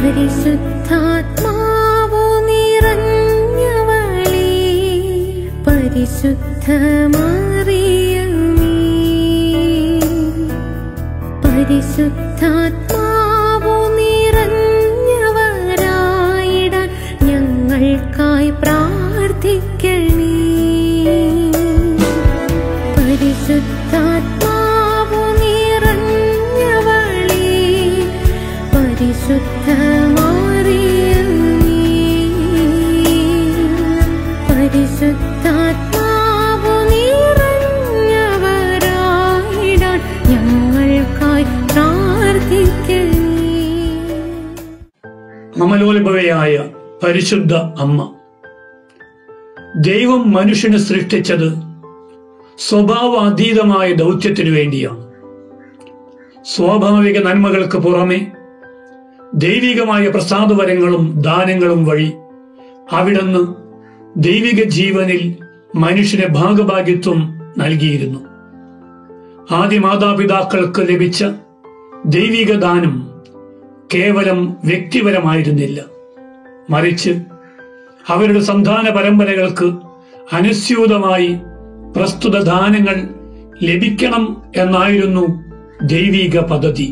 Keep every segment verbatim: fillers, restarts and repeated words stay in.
പരിശുദ്ധാത്മാവു നിറഞ്ഞവളേ, പരിശുദ്ധ മറിയമേ, പരിശുദ്ധാത്മാവു നിറഞ്ഞവരായിടാൻ ഞങ്ങൾക്കായി പ്രാർത്ഥിക്കണേ. പരിശുദ്ധാത്മാവു നിറഞ്ഞവളേ, പരിശുദ്ധ മറിയമേ, പരിശുദ്ധാത്മാവു നിറഞ്ഞവരായിടാൻ ഞങ്ങൾക്കായി പ്രാർത്ഥിക്കണേ. അമലോത്ഭവയായ പരിശുദ്ധ അമ്മ, ദൈവം മനുഷ്യനെ സൃഷ്ടിച്ചത് സ്വഭാവ അതീതമായ ദൗത്യത്തിനു വേണ്ടിയാണ്. സ്വാഭാവിക നന്മകൾക്ക് പുറമെ ദൈവികമായ പ്രസാദവരങ്ങളും ദാനങ്ങളും വഴി അവിടുന്ന് ദൈവിക ജീവനിൽ മനുഷ്യന് ഭാഗഭാഗ്യത്വം നൽകിയിരുന്നു. ആദ്യ മാതാപിതാക്കൾക്ക് ലഭിച്ച ദൈവിക ദാനം കേവലം വ്യക്തിപരമായിരുന്നില്ല, മറിച്ച് അവരുടെ സന്താന പരമ്പരകൾക്ക് അനുസ്യൂതമായി പ്രസ്തുത ദാനങ്ങൾ ലഭിക്കണം എന്നായിരുന്നു ദൈവിക പദ്ധതി.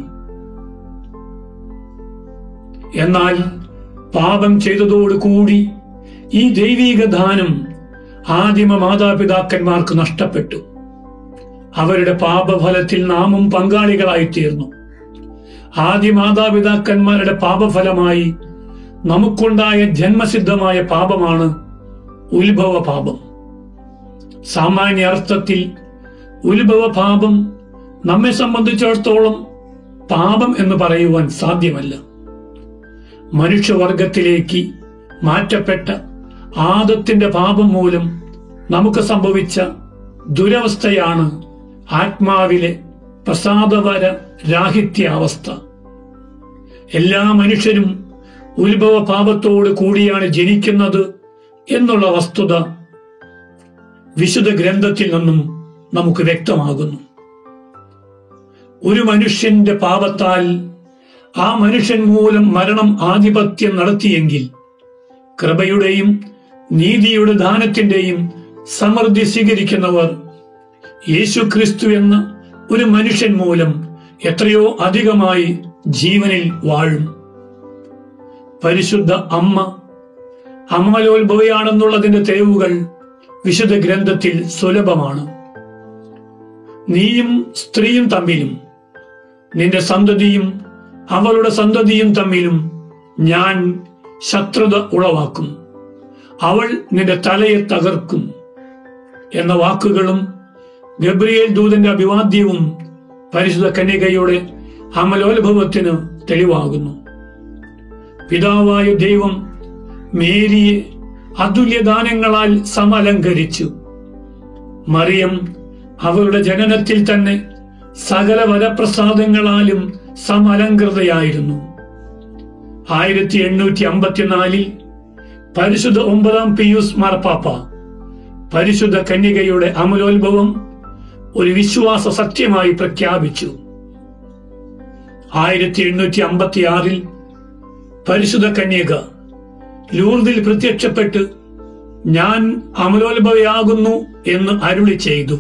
എന്നാൽ പാപം ചെയ്തതോടുകൂടി ഈ ദൈവിക ദാനം ആദിമ മാതാപിതാക്കന്മാർക്ക് നഷ്ടപ്പെട്ടു. അവരുടെ പാപഫലത്തിൽ നാമും പങ്കാളികളായിത്തീർന്നു. ആദ്യ മാതാപിതാക്കന്മാരുടെ പാപഫലമായി നമുക്കുണ്ടായ ജന്മസിദ്ധമായ പാപമാണ് ഉത്ഭവ പാപം. സാമാന്യ അർത്ഥത്തിൽ ഉത്ഭവ പാപം നമ്മെ സംബന്ധിച്ചിടത്തോളം പാപം എന്ന് പറയുവാൻ സാധ്യമല്ല. മനുഷ്യവർഗത്തിലേക്ക് മാറ്റപ്പെട്ട ആദത്തിന്റെ പാപം മൂലം നമുക്ക് സംഭവിച്ച ദുരവസ്ഥയാണ് ആത്മാവിലെ പ്രസാദവര രാഹിത്യാവസ്ഥ. എല്ലാ മനുഷ്യരും ഉത്ഭവ പാപത്തോട് കൂടിയാണ് ജനിക്കുന്നത് എന്നുള്ള വസ്തുത വിശുദ്ധ ഗ്രന്ഥത്തിൽ നിന്നും നമുക്ക് വ്യക്തമാകുന്നു. ഒരു മനുഷ്യന്റെ പാപത്താൽ ആ മനുഷ്യൻ മൂലം മരണം ആധിപത്യം നടത്തിയെങ്കിൽ കൃപയുടെയും നീതിയുടെ ദാനത്തിന്റെയും സമൃദ്ധി സ്വീകരിക്കുന്നവർ യേശു ക്രിസ്തു എന്ന ഒരു മനുഷ്യൻ മൂലം എത്രയോ അധികമായി ജീവനിൽ വാഴും. പരിശുദ്ധ അമ്മ അമലോത്ഭവയാണെന്നുള്ളതിന്റെ തെളിവുകൾ വിശുദ്ധ ഗ്രന്ഥത്തിൽ സുലഭമാണ്. നീയും സ്ത്രീയും തമ്മിലും നിന്റെ സന്തതിയും അവളുടെ സന്തതിയും തമ്മിലും ഞാൻ ശത്രുത ഉളവാക്കും, അവൾ നിന്റെ തലയെ തകർക്കും എന്ന വാക്കുകളും ഗബ്രിയേൽ ദൂതന്റെ അഭിവാദ്യവും പരിശുദ്ധ കന്യകയുടെ അമലോത്ഭവത്തിന് തെളിവാകുന്നു. പിതാവായ ദൈവം മേരിയെ അതുല്യദാനങ്ങളാൽ സമലങ്കരിച്ചു. മറിയം അവളുടെ ജനനത്തിൽ തന്നെ സകല വരപ്രസാദങ്ങളാലും സമലങ്കൃതയായിരുന്നു. ആയിരത്തി എണ്ണൂറ്റി അമ്പത്തിനാലിൽ പരിശുദ്ധ ഒമ്പതാം പിയൂസ് മാർപ്പാപ്പ പരിശുദ്ധ കന്യകയുടെ അമലോത്ഭവം ഒരു വിശ്വാസ സത്യമായി പ്രഖ്യാപിച്ചു. ആയിരത്തി എണ്ണൂറ്റി അമ്പത്തി ആറിൽ പരിശുദ്ധ കന്യക ലൂർദിൽ പ്രത്യക്ഷപ്പെട്ട് ഞാൻ അമലോത്ഭവയാകുന്നു എന്ന് അരുളി ചെയ്തു.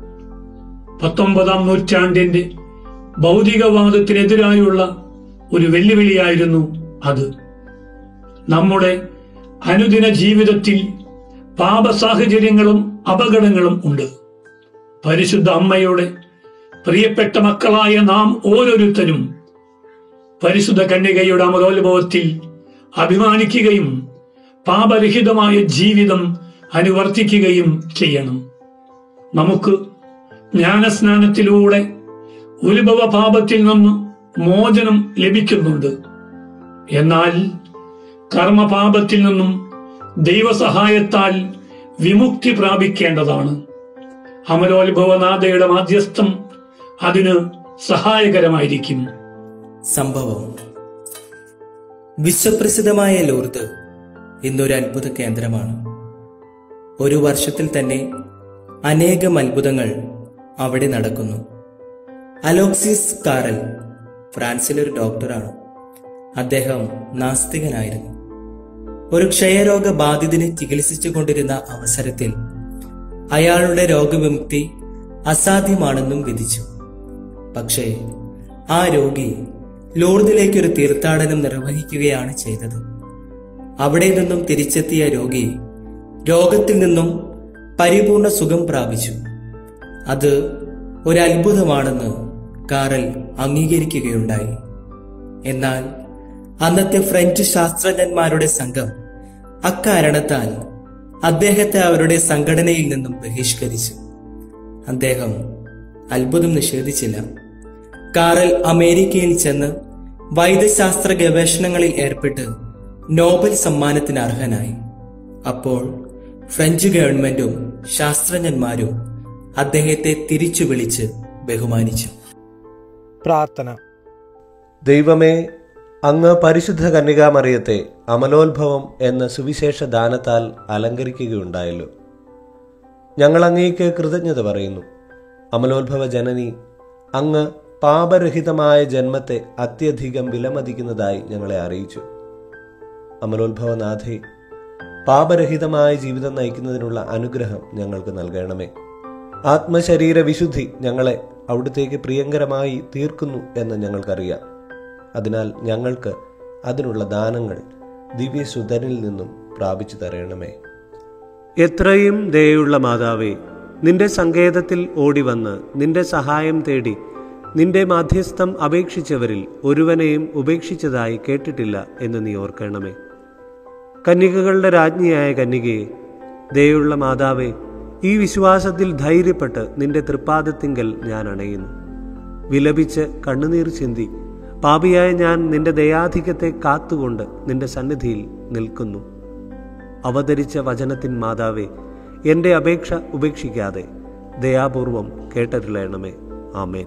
പത്തൊമ്പതാം നൂറ്റാണ്ടിന്റെ ഭൗതികവാദത്തിനെതിരായുള്ള ഒരു വെല്ലുവിളിയായിരുന്നു അത്. നമ്മുടെ അനുദിന ജീവിതത്തിൽ പാപ സാഹചര്യങ്ങളും അപകടങ്ങളും ഉണ്ട്. പരിശുദ്ധ അമ്മയുടെ പ്രിയപ്പെട്ട മക്കളായ നാം ഓരോരുത്തരും പരിശുദ്ധ കന്യകയുടെ അമലോത്ഭവത്തിൽ അഭിമാനിക്കുകയും പാപരഹിതമായ ജീവിതം അനുവർത്തിക്കുകയും ചെയ്യണം. നമുക്ക് ജ്ഞാനസ്നാനത്തിലൂടെ ഉത്ഭവ പാപത്തിൽ നിന്ന് മോചനം ലഭിക്കുന്നുണ്ട്. എന്നാൽ കർമ്മപാപത്തിൽ നിന്നും ദൈവസഹായത്താൽ വിമുക്തി പ്രാപിക്കേണ്ടതാണ്. അമലോത്ഭവനാഥയുടെ മാധ്യസ്ഥം അതിന് സഹായകരമായിരിക്കും. സംഭവം: വിശ്വപ്രസിദ്ധമായ ലൂർദ് ഇന്നൊരു അത്ഭുത കേന്ദ്രമാണ്. ഒരു വർഷത്തിൽ തന്നെ അനേകം അത്ഭുതങ്ങൾ അവിടെ നടക്കുന്നു. അലോക്സിസ് കാറൽ ഫ്രാൻസിലൊരു ഡോക്ടറാണ്. അദ്ദേഹം നാസ്തികനായിരുന്നു. ഒരു ക്ഷയരോഗ ബാധിതനെ ചികിത്സിച്ചു കൊണ്ടിരുന്ന അവസരത്തിൽ അയാളുടെ രോഗവിമുക്തി അസാധ്യമാണെന്നും വിധിച്ചു. പക്ഷേ ആ രോഗി ലൂർദിലേക്കൊരു തീർത്ഥാടനം നിർവഹിക്കുകയാണ് ചെയ്തത്. അവിടെ നിന്നും തിരിച്ചെത്തിയ രോഗി രോഗത്തിൽ നിന്നും പരിപൂർണ സുഖം പ്രാപിച്ചു. അത് ഒരു അത്ഭുതമാണെന്ന് കാറൽ അംഗീകരിക്കുകയുണ്ടായി. എന്നാൽ അന്നത്തെ ഫ്രഞ്ച് ശാസ്ത്രജ്ഞന്മാരുടെ സംഘം അക്കാരണത്താൽ അദ്ദേഹത്തെ അവരുടെ സംഘടനയിൽ നിന്നും ബഹിഷ്കരിച്ചു. അദ്ദേഹം അത്ഭുതം നിഷേധിച്ചില്ല. കാറൽ അമേരിക്കയിൽ ചെന്ന് വൈദ്യശാസ്ത്ര ഗവേഷണങ്ങളിൽ ഏർപ്പെട്ട് നോബൽ സമ്മാനത്തിന് അർഹനായി. അപ്പോൾ ഫ്രഞ്ച് ഗവൺമെന്റും ശാസ്ത്രജ്ഞന്മാരും അദ്ദേഹത്തെ തിരിച്ചു വിളിച്ച് ബഹുമാനിച്ചു. പ്രാർത്ഥന. ദൈവമേ, അങ്ങ് പരിശുദ്ധ കന്യകാമറിയത്തെ അമലോത്ഭവം എന്ന സുവിശേഷ ദാനത്താൽ അലങ്കരിക്കുകയുണ്ടായല്ലോ. ഞങ്ങൾ അങ്ങേക്ക് കൃതജ്ഞത പറയുന്നു. അമലോത്ഭവ ജനനി, അങ്ങ് പാപരഹിതമായ ജന്മത്തെ അത്യധികം വിലമതിക്കുന്നതായി ഞങ്ങളെ അറിയിച്ചു. അമലോത്ഭവനാഥേ, പാപരഹിതമായ ജീവിതം നയിക്കുന്നതിനുള്ള അനുഗ്രഹം ഞങ്ങൾക്ക് നൽകണമേ. ആത്മശരീര വിശുദ്ധി ഞങ്ങളെ അവിടുത്തേക്ക് പ്രിയങ്കരമായി തീർക്കുന്നു എന്ന് ഞങ്ങൾക്കറിയാം. അതിനാൽ ഞങ്ങൾക്ക് അതിനുള്ള ദാനങ്ങൾ ദിവ്യസുധനിൽ നിന്നും പ്രാപിച്ചു തരണമേ. എത്രയും ദയുള്ള മാതാവേ, നിന്റെ സങ്കേതത്തിൽ ഓടിവന്ന് നിന്റെ സഹായം തേടി നിന്റെ മാധ്യസ്ഥം അപേക്ഷിച്ചവരിൽ ഒരുവനെയും ഉപേക്ഷിച്ചതായി കേട്ടിട്ടില്ല എന്ന് നീ ഓർക്കണമേ. കന്യകകളുടെ രാജ്ഞിയായ കന്യകയെ, ദയുള്ള മാതാവേ, ഈ വിശ്വാസത്തിൽ ധൈര്യപ്പെട്ട് നിന്റെ തൃപ്പാദത്തിങ്കൽ ഞാൻ അണയുന്നു. വിലപിച്ച് കണ്ണുനീർ ചിന്തി പാപിയായ ഞാൻ നിന്റെ ദയാധിക്യത്തെ കാത്തുകൊണ്ട് നിന്റെ സന്നിധിയിൽ നിൽക്കുന്നു. അവതരിച്ച വചനത്തിൻ മാതാവേ, എൻ്റെ അപേക്ഷ ഉപേക്ഷിക്കാതെ ദയാപൂർവം കേട്ടരുളയണമേ. ആമേൻ.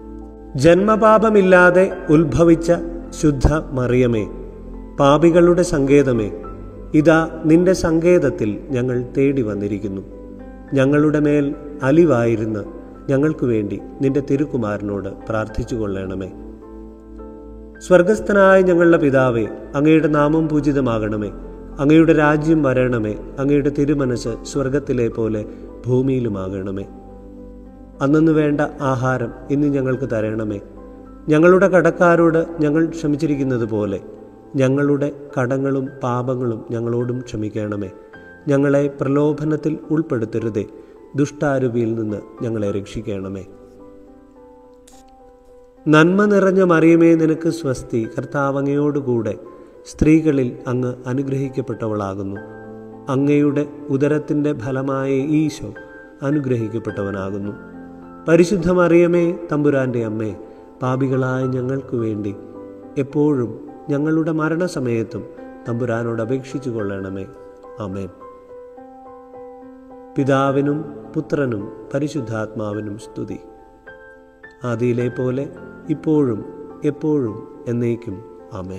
ജന്മപാപമില്ലാതെ ഉത്ഭവിച്ച ശുദ്ധ മറിയമേ, പാപികളുടെ സങ്കേതമേ, ഇതാ നിന്റെ സങ്കേതത്തിൽ ഞങ്ങൾ തേടി വന്നിരിക്കുന്നു. ഞങ്ങളുടെ മേൽ അലിവായിരുന്ന് ഞങ്ങൾക്കു വേണ്ടി നിന്റെ തിരുക്കുമാരനോട് പ്രാർത്ഥിച്ചു കൊള്ളണമേ. സ്വർഗസ്ഥനായ ഞങ്ങളുടെ പിതാവേ, അങ്ങയുടെ നാമം പൂജിതമാകണമേ. അങ്ങയുടെ രാജ്യം വരണമേ. അങ്ങയുടെ തിരുമനസ് സ്വർഗത്തിലെ പോലെ ഭൂമിയിലുമാകണമേ. അന്നു വേണ്ട ആഹാരം ഇന്ന് ഞങ്ങൾക്ക് തരണമേ. ഞങ്ങളുടെ കടക്കാരോട് ഞങ്ങൾ ക്ഷമിച്ചിരിക്കുന്നത് പോലെ ഞങ്ങളുടെ കടങ്ങളും പാപങ്ങളും ഞങ്ങളോടും ക്ഷമിക്കണമേ. ഞങ്ങളെ പ്രലോഭനത്തിൽ ഉൾപ്പെടുത്തരുതേ, ദുഷ്ടാരൂപിയിൽ നിന്ന് ഞങ്ങളെ രക്ഷിക്കണമേ. നന്മ നിറഞ്ഞ മറിയമേ, നിനക്ക് സ്വസ്തി. കർത്താവ് അങ്ങയോടുകൂടെ സ്ത്രീകളിൽ അങ്ങ് അനുഗ്രഹിക്കപ്പെട്ടവളാകുന്നു. അങ്ങയുടെ ഉദരത്തിൻ്റെ ഫലമായ ഈശോ അനുഗ്രഹിക്കപ്പെട്ടവനാകുന്നു. പരിശുദ്ധ മറിയമേ, തമ്പുരാൻ്റെ അമ്മേ, പാപികളായ ഞങ്ങൾക്ക് വേണ്ടി എപ്പോഴും ഞങ്ങളുടെ മരണസമയത്തും തമ്പുരാനോട് അപേക്ഷിച്ചു കൊള്ളണമേ. ആമേൻ. പിതാവിനും പുത്രനും പരിശുദ്ധാത്മാവിനും സ്തുതി. ആദിയിലെ പോലെ ഇപ്പോഴും എപ്പോഴും എന്നേക്കും. ആമേൻ.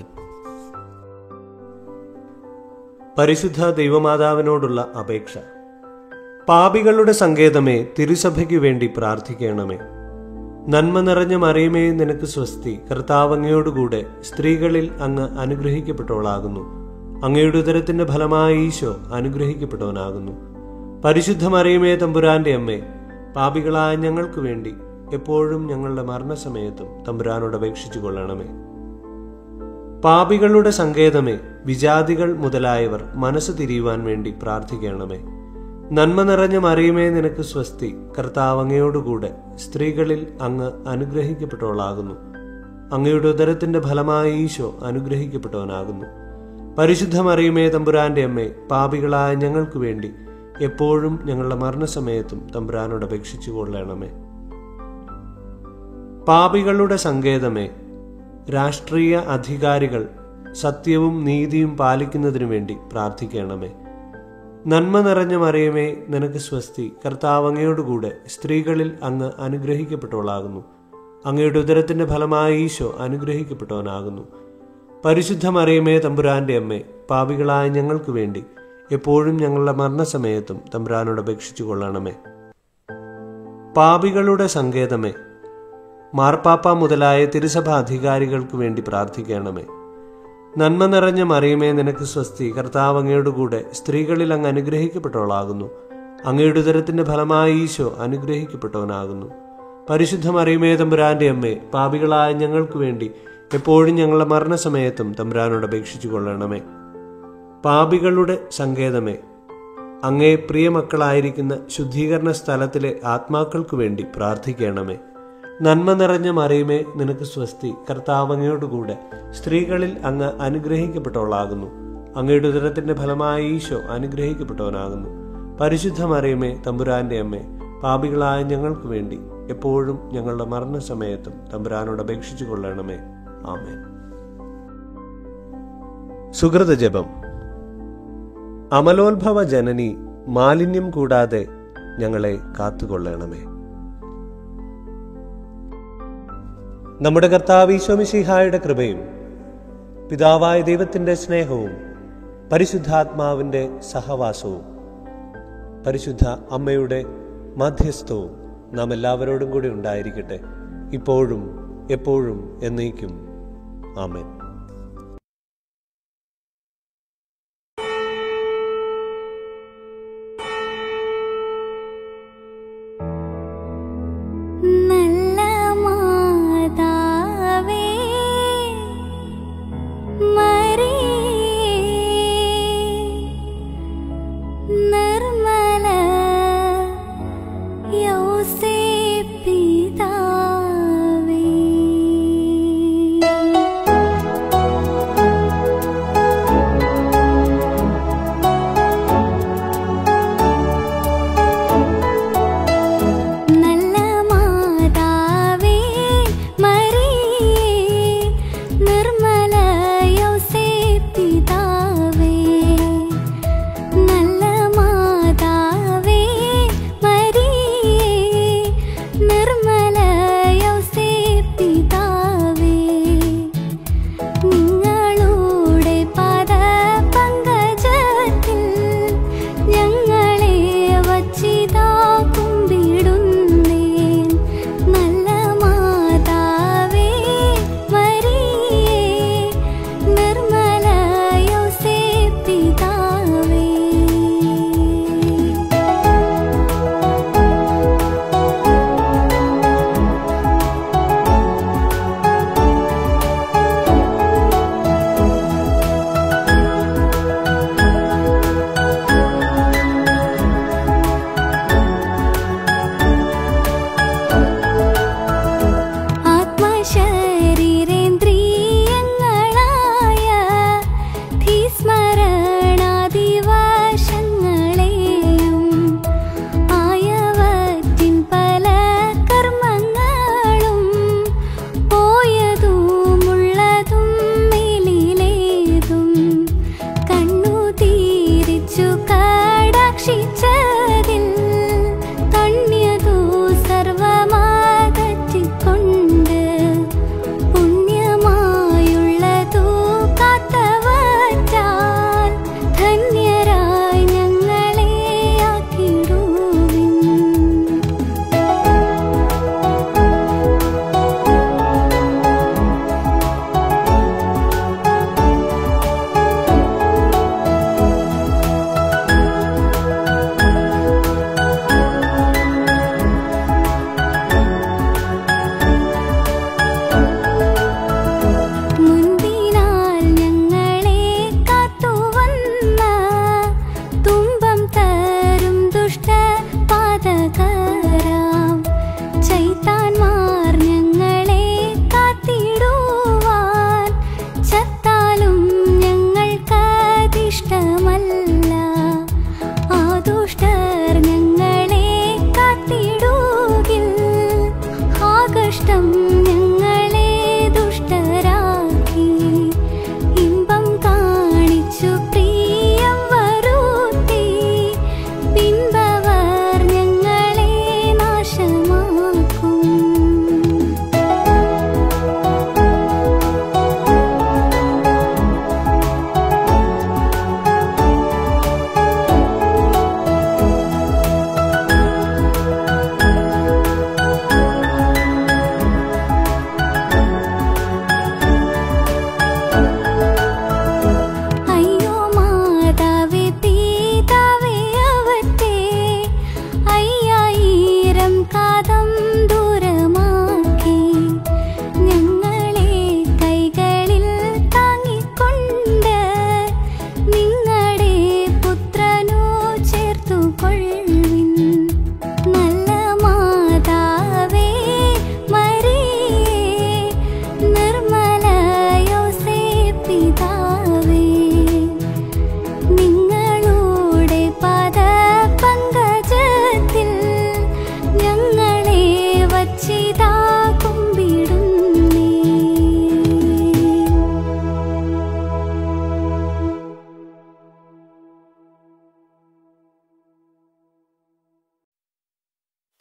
പരിശുദ്ധ ദൈവമാതാവിനോടുള്ള അപേക്ഷ. പാപികളുടെ സങ്കേതമേ, തിരുസഭയ്ക്കു വേണ്ടി പ്രാർത്ഥിക്കണമേ. നന്മ നിറഞ്ഞ മറിയമേ, നിനക്ക് സ്വസ്തി. കർത്താവ് അങ്ങയോടുകൂടെ സ്ത്രീകളിൽ അങ്ങ് അനുഗ്രഹിക്കപ്പെട്ടവളാകുന്നു. അങ്ങയുടെ ഉദരത്തിന്റെ ഫലമായ ഈശോ അനുഗ്രഹിക്കപ്പെട്ടവനാകുന്നു. പരിശുദ്ധ മറിയമേ, തമ്പുരാന്റെ അമ്മേ, പാപികളായ ഞങ്ങൾക്ക് വേണ്ടി എപ്പോഴും ഞങ്ങളുടെ മരണസമയത്തും തമ്പുരാനോട് അപേക്ഷിച്ചു കൊള്ളണമേ. പാപികളുടെ സങ്കേതമേ, വിജാതികൾ മുതലായവർ മനസ്സ് തിരിയുവാൻ വേണ്ടി പ്രാർത്ഥിക്കണമേ. നന്മ നിറഞ്ഞ മറിയമേ, നിനക്ക് സ്വസ്തി. കർത്താവ് അങ്ങയോടുകൂടെ സ്ത്രീകളിൽ അങ്ങ് അനുഗ്രഹിക്കപ്പെട്ടവളാകുന്നു. അങ്ങയുടെ ഉദരത്തിന്റെ ഫലമായ ഈശോ അനുഗ്രഹിക്കപ്പെട്ടവനാകുന്നു. പരിശുദ്ധ മറിയമേ, തമ്പുരാന്റെ അമ്മേ, പാപികളായ ഞങ്ങൾക്ക് വേണ്ടി എപ്പോഴും ഞങ്ങളുടെ മരണസമയത്തും തമ്പുരാനോട് അപേക്ഷിച്ചു കൊള്ളണമേ. പാപികളുടെ സങ്കേതമേ, രാഷ്ട്രീയ അധികാരികൾ സത്യവും നീതിയും പാലിക്കുന്നതിനു വേണ്ടി പ്രാർത്ഥിക്കണമേ. നന്മ നിറഞ്ഞ മറിയമേ, നിനക്ക് സ്വസ്തി. കർത്താവ് അങ്ങയോടുകൂടെ സ്ത്രീകളിൽ അങ്ങ് അനുഗ്രഹിക്കപ്പെട്ടവളാകുന്നു. അങ്ങയുടെ ഉദരത്തിന്റെ ഫലമായ ഈശോ അനുഗ്രഹിക്കപ്പെട്ടവനാകുന്നു. പരിശുദ്ധ മറിയമേ, തമ്പുരാന്റെ അമ്മേ, പാപികളായ ഞങ്ങൾക്ക് വേണ്ടി എപ്പോഴും ഞങ്ങളുടെ മരണസമയത്തും തമ്പുരാനോട് അപേക്ഷിച്ചു കൊള്ളണമേ. പാപികളുടെ സങ്കേതമേ, മാർപ്പാപ്പ മുതലായ തിരുസഭ അധികാരികൾക്ക് വേണ്ടി പ്രാർത്ഥിക്കണമേ. നന്മ നിറഞ്ഞ മറിയമേ നിനക്ക് സ്വസ്തി, കർത്താവ് അങ്ങയോട് കൂടെ സ്ത്രീകളിൽ അങ്ങ് അനുഗ്രഹിക്കപ്പെട്ടവളാകുന്നു. അങ്ങയുടെ ഉദരത്തിന്റെ ഫലമായി ഈശോ അനുഗ്രഹിക്കപ്പെട്ടവനാകുന്നു. പരിശുദ്ധ മറിയമേ തമ്പുരാന്റെ അമ്മേ, പാപികളായ ഞങ്ങൾക്ക് വേണ്ടി എപ്പോഴും ഞങ്ങളുടെ മരണസമയത്തും തമ്പുരാനോട് അപേക്ഷിച്ചു കൊള്ളണമേ. പാപികളുടെ സങ്കേതമേ, അങ്ങേ പ്രിയമക്കളായിരിക്കുന്ന ശുദ്ധീകരണ സ്ഥലത്തിലെ ആത്മാക്കൾക്കു വേണ്ടി പ്രാർത്ഥിക്കണമേ. നന്മ നിറഞ്ഞ മറിയമേ നിനക്ക് സ്വസ്തി, കർത്താവ് അങ്ങയോടുകൂടെ സ്ത്രീകളിൽ അങ്ങ് അനുഗ്രഹിക്കപ്പെട്ടവളാകുന്നു. അങ്ങയുടെ ഉദരത്തിന്റെ ഫലമായി ഈശോ അനുഗ്രഹിക്കപ്പെട്ടവനാകുന്നു. പരിശുദ്ധ മറിയമേ തമ്പുരാന്റെ അമ്മേ, പാപികളായ ഞങ്ങൾക്ക് വേണ്ടി എപ്പോഴും ഞങ്ങളുടെ മരണസമയത്തും തമ്പുരാനോട് അപേക്ഷിച്ചു കൊള്ളണമേ. ആമേൻ. സുഹൃത ജപം. അമലോത്ഭവ ജനനി, മാലിന്യം കൂടാതെ ഞങ്ങളെ കാത്തുകൊള്ളണമേ. നമ്മുടെ കർത്താവ് ഈശോ മിശിഹായുടെ കൃപയും പിതാവായ ദൈവത്തിന്റെ സ്നേഹവും പരിശുദ്ധാത്മാവിന്റെ സഹവാസവും പരിശുദ്ധ അമ്മയുടെ മധ്യസ്ഥവും നാം എല്ലാവരോടും കൂടി ഉണ്ടായിരിക്കട്ടെ, ഇപ്പോഴും എപ്പോഴും എന്നേക്കും. ആമേൻ.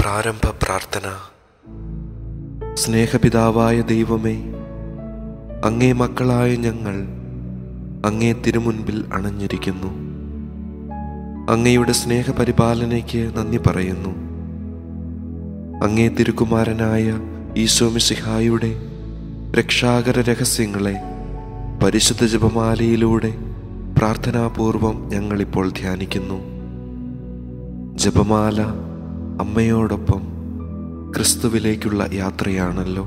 പ്രാരംഭ പ്രാർത്ഥന. സ്നേഹപിതാവായ ദൈവമേ, അങ്ങേ മക്കളായ ഞങ്ങൾ അങ്ങേ തിരുമുൻപിൽ അണഞ്ഞിരിക്കുന്നു. അങ്ങയുടെ സ്നേഹപരിപാലനയ്ക്ക് നന്ദി പറയുന്നു. അങ്ങേ തിരുക്കുമാരനായ ഈശോ മിശിഹായുടെ രക്ഷാകര രഹസ്യങ്ങളെ പരിശുദ്ധ ജപമാലയിലൂടെ പ്രാർത്ഥനാപൂർവം ഞങ്ങളിപ്പോൾ ധ്യാനിക്കുന്നു. ജപമാല അമ്മയോടൊപ്പം ക്രിസ്തുവിലേക്കുള്ള യാത്രയാണല്ലോ.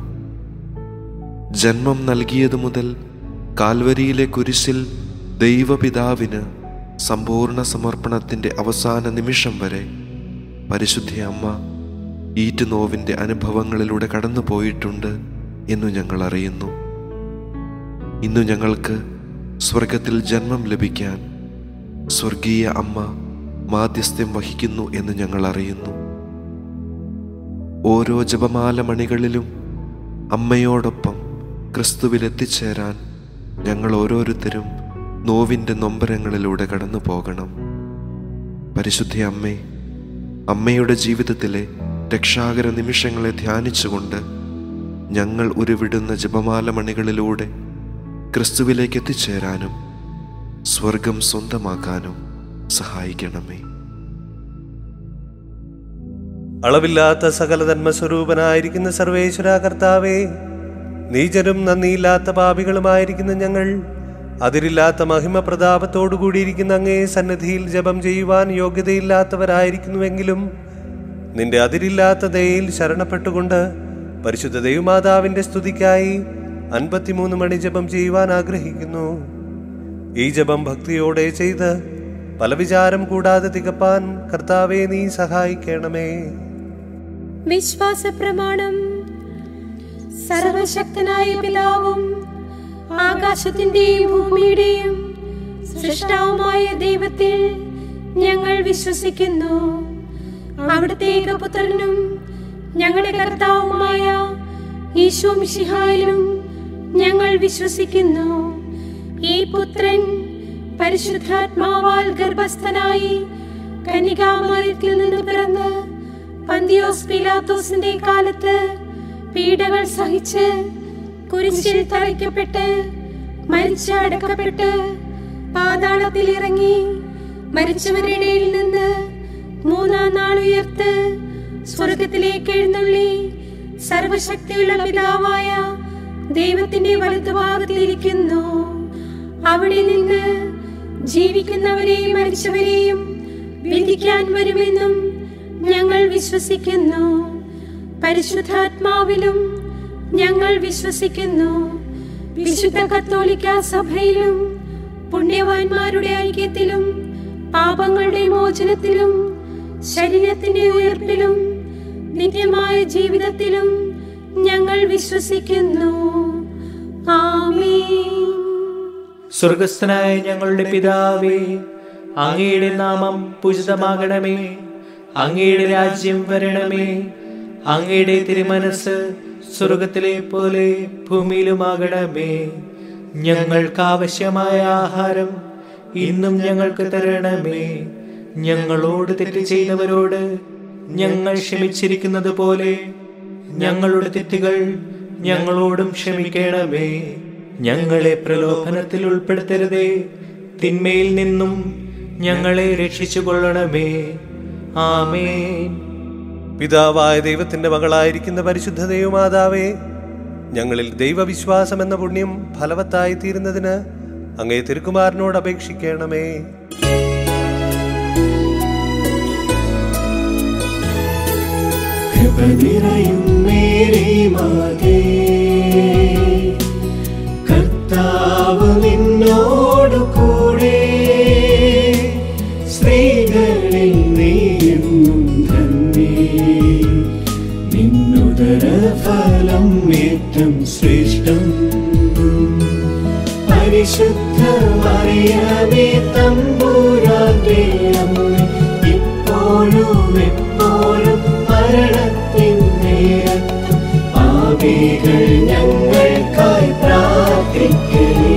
ജന്മം നൽകിയതു മുതൽ കാൽവരിയിലെ കുരിശിൽ ദൈവപിതാവിന് സമ്പൂർണ്ണ സമർപ്പണത്തിൻ്റെ അവസാന നിമിഷം വരെ പരിശുദ്ധ അമ്മ ഈറ്റുനോവിൻ്റെ അനുഭവങ്ങളിലൂടെ കടന്നു പോയിട്ടുണ്ട് എന്നു ഞങ്ങൾ അറിയുന്നു. ഇന്നു ഞങ്ങൾക്ക് സ്വർഗത്തിൽ ജന്മം ലഭിക്കാൻ സ്വർഗീയ അമ്മ മാധ്യസ്ഥ്യം വഹിക്കുന്നു എന്ന് ഞങ്ങൾ അറിയുന്നു. ഓരോ ജപമാല മണികളിലും അമ്മയോടൊപ്പം ക്രിസ്തുവിൽ എത്തിച്ചേരാൻ ഞങ്ങൾ ഓരോരുത്തരും നോവിൻ്റെ നൊമ്പരങ്ങളിലൂടെ കടന്നു പോകണം. പരിശുദ്ധ അമ്മേ, അമ്മയുടെ ജീവിതത്തിലെ രക്ഷാകര നിമിഷങ്ങളെ ധ്യാനിച്ചുകൊണ്ട് ഞങ്ങൾ ഉരുവിടുന്ന ജപമാല മണികളിലൂടെ ക്രിസ്തുവിലേക്ക് എത്തിച്ചേരാനും സ്വർഗം സ്വന്തമാക്കാനും സഹായിക്കണമേ. അളവില്ലാത്ത സകല ധർമ്മസ്വരൂപനായിരിക്കുന്ന സർവേശ്വര കർത്താവേ, നീചരും നന്ദിയില്ലാത്ത പാപികളുമായിരിക്കുന്ന ഞങ്ങൾ അതിരില്ലാത്ത മഹിമ പ്രതാപത്തോടു കൂടിയിരിക്കുന്ന അങ്ങേ സന്നിധിയിൽ ജപം ചെയ്യുവാൻ യോഗ്യതയില്ലാത്തവരായിരിക്കുന്നുവെങ്കിലും നിന്റെ അതിരില്ലാത്ത ദയയിൽ ശരണപ്പെട്ടുകൊണ്ട് പരിശുദ്ധ ദൈവമാതാവിന്റെ സ്തുതിക്കായി അൻപത്തിമൂന്ന് മണി ജപം ചെയ്യുവാൻ ആഗ്രഹിക്കുന്നു. ഈ ജപം ഭക്തിയോടെ ചെയ്ത് പല വിചാരം കൂടാതെ തികപ്പാൻ കർത്താവേ നീ സഹായിക്കണമേ. വിശ്വാസ പ്രമാണം. സർവശക്തനായ പിതാവും ആകാശത്തിന്റെയും ഭൂമിയുടെയും സൃഷ്ടാവുമായ ദൈവത്തിൽ ഞങ്ങൾ വിശ്വസിക്കുന്നു. അവിടുത്തെ ഏകപുത്രനും ഞങ്ങളുടെ കർത്താവുമായ ഈശോ മിശിഹായിലും ഞങ്ങൾ വിശ്വസിക്കുന്നു. ഈ പുത്രൻ പരിശുദ്ധാത്മാവാൽ ഗർഭസ്ഥനായി കന്യകാമറിയത്തിൽ നിന്ന് പിറന്ന് പന്തിയോസ് പീലാത്തോസിന്റെ കാലത്ത് പീഡകൾ സഹിച്ച് കുരിശിൽ തറയ്ക്കപ്പെട്ട് മരിച്ച് അടക്കപ്പെട്ട് പാതാളത്തിൽ ഇറങ്ങി മരിച്ചവരുടെ ഇടയിൽ നിന്ന് മൂന്നാം നാൾ ഉയർത്ത് സ്വർഗത്തിലേക്ക് എഴുന്നള്ളി സർവശക്തിയുള്ള പിതാവായ ദൈവത്തിന്റെ വലതുഭാഗത്തിലിരിക്കുന്നു. അവിടെ നിന്ന് ജീവിക്കുന്നവരെയും മരിച്ചവരെയും വിധിക്കാൻ വരുമെന്നും ഞങ്ങൾ വിശ്വസിക്കുന്നു. പരിശുദ്ധാത്മാവിലും ഞങ്ങൾ വിശ്വസിക്കുന്നു. വിശുദ്ധ കത്തോലിക്ക സഭയിലും പുണ്യവാന്മാരുടെ ഐക്യത്തിലും പാപങ്ങളുടെ മോചനത്തിലും ശരീരത്തിന്റെ ഉയർപ്പിലും നിത്യമായ ജീവിതത്തിലും ഞങ്ങൾ വിശ്വസിക്കുന്നു. ആമേൻ. സ്വർഗസ്ഥനായ ഞങ്ങളുടെ പിതാവേ, അങ്ങയുടെ നാമം പൂജിതമാകണമേ. അങ്ങയുടെ രാജ്യം വരണമേ. അങ്ങയുടെ തിരുമനസ് സ്വർഗത്തിലെ പോലെ ഭൂമിയിലുമാകണമേ. ഞങ്ങൾക്ക് ആവശ്യമായ ആഹാരം ഇന്നും ഞങ്ങൾക്ക് തരണമേ. ഞങ്ങളോട് തെറ്റ് ചെയ്തവരോട് ഞങ്ങൾ ക്ഷമിച്ചിരിക്കുന്നത് പോലെ ഞങ്ങളുടെ തെറ്റുകൾ ഞങ്ങളോടും ക്ഷമിക്കണമേ. ഞങ്ങളെ പ്രലോഭനത്തിൽ ഉൾപ്പെടുത്തരുതേ, തിന്മയിൽ നിന്നും ഞങ്ങളെ രക്ഷിച്ചു കൊള്ളണമേ. ആമേൻ. പിതാവായ ദൈവത്തിന്റെ മകളായിരിക്കുന്ന പരിശുദ്ധ ദൈവമാതാവേ, ഞങ്ങളിൽ ദൈവവിശ്വാസം എന്ന പുണ്യം ഫലവത്തായി തീരുന്നതിന് അങ്ങേ തിരുക്കുമാരനോട് അപേക്ഷിക്കണമേ. കർത്താവ് നിന്നോടു കൂടെ, സ്ത്രീകളിൽ നീയെന്നും ധന്യേ. നിന്നുദര ഫലം ഏറ്റം ശ്രേഷ്ഠം. പരിശുദ്ധ മറിയമേ തമ്പുരാന്റെ അമ്മേ, ഇപ്പോഴും എപ്പോഴും മരണത്തിൻ നേരത്തും പാപികൾ ഞങ്ങൾക്കായി പ്രാർത്ഥിക്കണേ.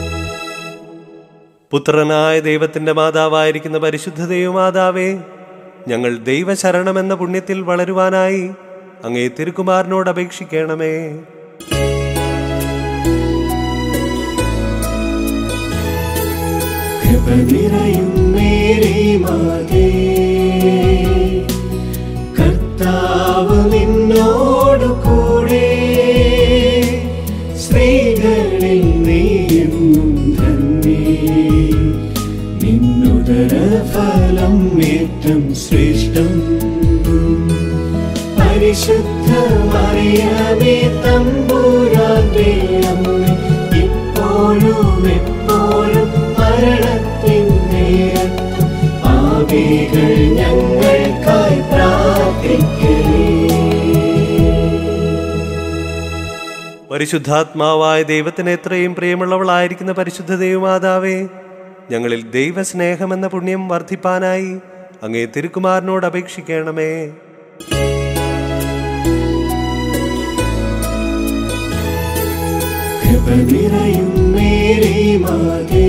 പുത്രനായ ദൈവത്തിന്റെ മാതാവായിരിക്കുന്ന പരിശുദ്ധ ദൈവമാതാവേ, ഞങ്ങൾ ദൈവശരണമെന്ന പുണ്യത്തിൽ വളരുവാനായി അങ്ങേ തിരുക്കുമാരനോട് അപേക്ഷിക്കണമേ. കൃപ നിറയും മേരി മാതേ, കർത്താവ് നിന്നോടു കൂടെ, സ്ത്രീകളിൽ നീയും ധന്യേ, നിന്നുദര ഫലം ഏറ്റം ശ്രേഷ്ഠം. പരിശുദ്ധ മറിയമേ തമ്പുരാന്റെ അമ്മേ, ഇപ്പോഴും എപ്പോഴും മരണത്തിൻ നേരത്തും പാപികൾ ഞങ്ങൾക്കായി പ്രാർത്ഥിക്കണേ. പരിശുദ്ധാത്മാവായ ദൈവത്തിന് എത്രയും പ്രിയമുള്ളവളായിരിക്കുന്ന പരിശുദ്ധ ദൈവമാതാവേ, ഞങ്ങളിൽ ദൈവസ്നേഹമെന്ന പുണ്യം വർദ്ധിപ്പാനായി അങ്ങേ തിരുക്കുമാരനോട് അപേക്ഷിക്കണമേ. കൃപ നിറയും മേരി മാതേ,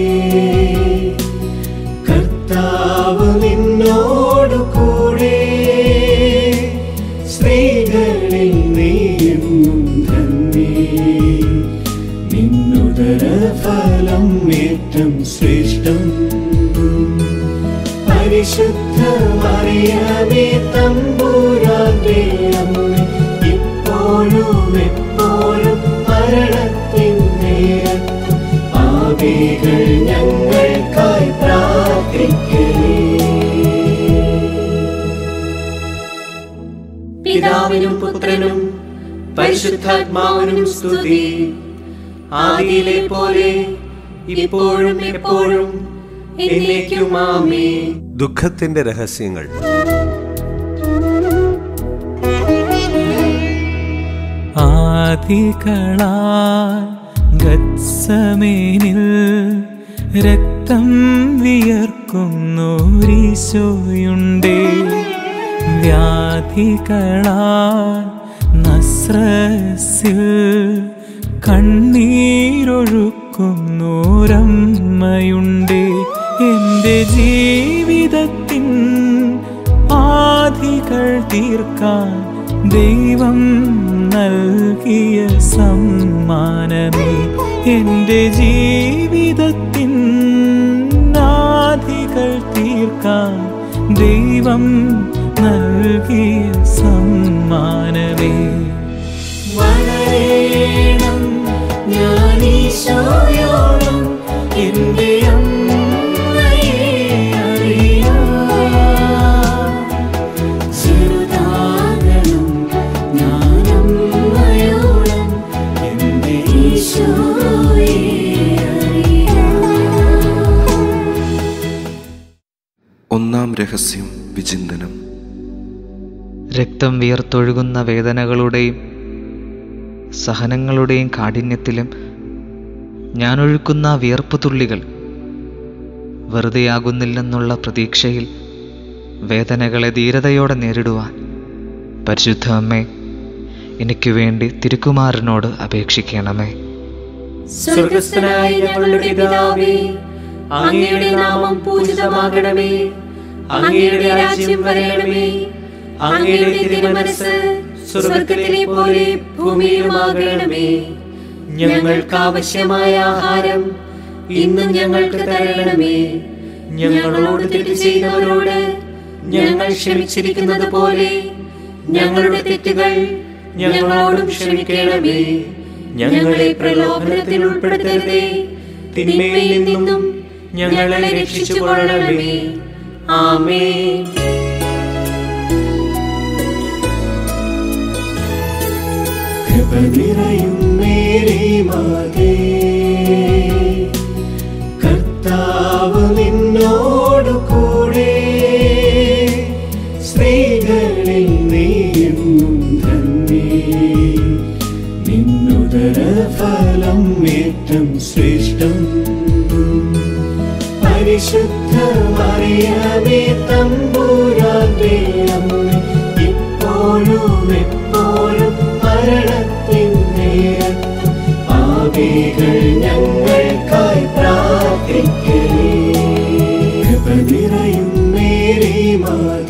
കർത്താവ് നിന്നോടു കൂടെ, സ്ത്രീകളിൽ നീയും ധന്യേ, നിന്നുദര ഫലം ഏറ്റം ശ്രേഷ്ഠം. പരിശുദ്ധ മറിയമേ തമ്പുരാന്റെ അമ്മേ, ഇപ്പോഴും എപ്പോഴും മരണത്തിൻ നേരത്തും പാപികൾ ഞങ്ങൾക്കായി പ്രാർത്ഥിക്കണേ. പിതാവിനും പുത്രനും പരിശുദ്ധാത്മാവിനും സ്തുതി, ആദിയിലെ പോലെ ഇപ്പോഴും എപ്പോഴും എന്നേക്കും ആമേൻ. ദുഃഖത്തിന്റെ രഹസ്യങ്ങൾ. ആദികളാൽ ഗത്സമേനിൽ രക്തം വിയർക്കുന്നോരീശോയുണ്ടേ, വ്യാധികളാൽ നസ്രസിൽ കണ്ണീരൊഴുക്കുന്നോരമ്മയുണ്ടേ. എൻ്റെ ജീവിതത്തിൻ ആദികൾ തീർക്കാൻ ദൈവം നൽകിയ സമ്മാനമേ, എൻ്റെ ജീവിതത്തിൻ ആദികൾ തീർക്കാൻ ദൈവം നൽകിയ സമ്മാനമേ. വളരണം ഞാനീശോയോളം എൻ്റെ അമ്മയെ അറിയാം, ചെറുതാകണം ഞാനമ്മയോളം എൻ്റെ ഈശോയെ അറിയാം. ഒന്നാം രഹസ്യം വിചിന്തനം. രക്തം വിയർത്തൊഴുകുന്ന വേദനകളുടെയും സഹനങ്ങളുടെയും കാഠിന്യത്തിലും ഞാനൊഴുക്കുന്ന വിയർപ്പ് തുള്ളികൾ വെറുതെയാകുന്നില്ലെന്നുള്ള പ്രതീക്ഷയിൽ വേദനകളെ ധീരതയോടെ നേരിടുവാൻ പരിശുദ്ധ അമ്മേ, എനിക്ക് വേണ്ടി തിരുക്കുമാരനോട് അപേക്ഷിക്കണമേ. സ്വർഗസ്ഥനായ ഞങ്ങളുടെ പിതാവേ, അങ്ങയുടെ നാമം പൂജിതമാകണമേ, അങ്ങയുടെ രാജ്യം വരണമേ, അങ്ങയുടെ തിരുമനസ്സ് സ്വർഗത്തിലെ പോലെ ഭൂമിയിലുമാകണമേ. ഞങ്ങൾക്ക് ആവശ്യമായ ആഹാരം ഇന്നും ഞങ്ങൾക്ക് തരണമേ. ഞങ്ങളോട് തെറ്റ് ചെയ്തവരോട് ഞങ്ങൾ ക്ഷമിച്ചിരിക്കുന്നത് പോലെ ഞങ്ങളുടെ തെറ്റുകൾ ഞങ്ങളോടും ക്ഷമിക്കണമേ. ഞങ്ങളെ പ്രലോഭനത്തിൽ ഉൾപ്പെടുത്തരുതേ, തിന്മയിൽ നിന്നും ഞങ്ങളെ രക്ഷിച്ചുകൊള്ളണമേ. ആമേൻ. കൃപ നിറയും മേരി മാതേ, കർത്താവ് നിന്നോടു കൂടെ, സ്ത്രീകളിൽ നീയും ധന്യേ, നിന്നുദര ഫലം ഏറ്റം ശ്രേഷ്ഠം. പരിശുദ്ധ മറിയമേ തമ്പുരാന്റെ അമ്മേ, ഇപ്പോഴും എപ്പോഴും മരണത്തിൻ നേരത്തും പാപികൾ ഞങ്ങൾക്കായി പ്രാർത്ഥിക്കണേ. കൃപ നിറയും മേരി മാതേ,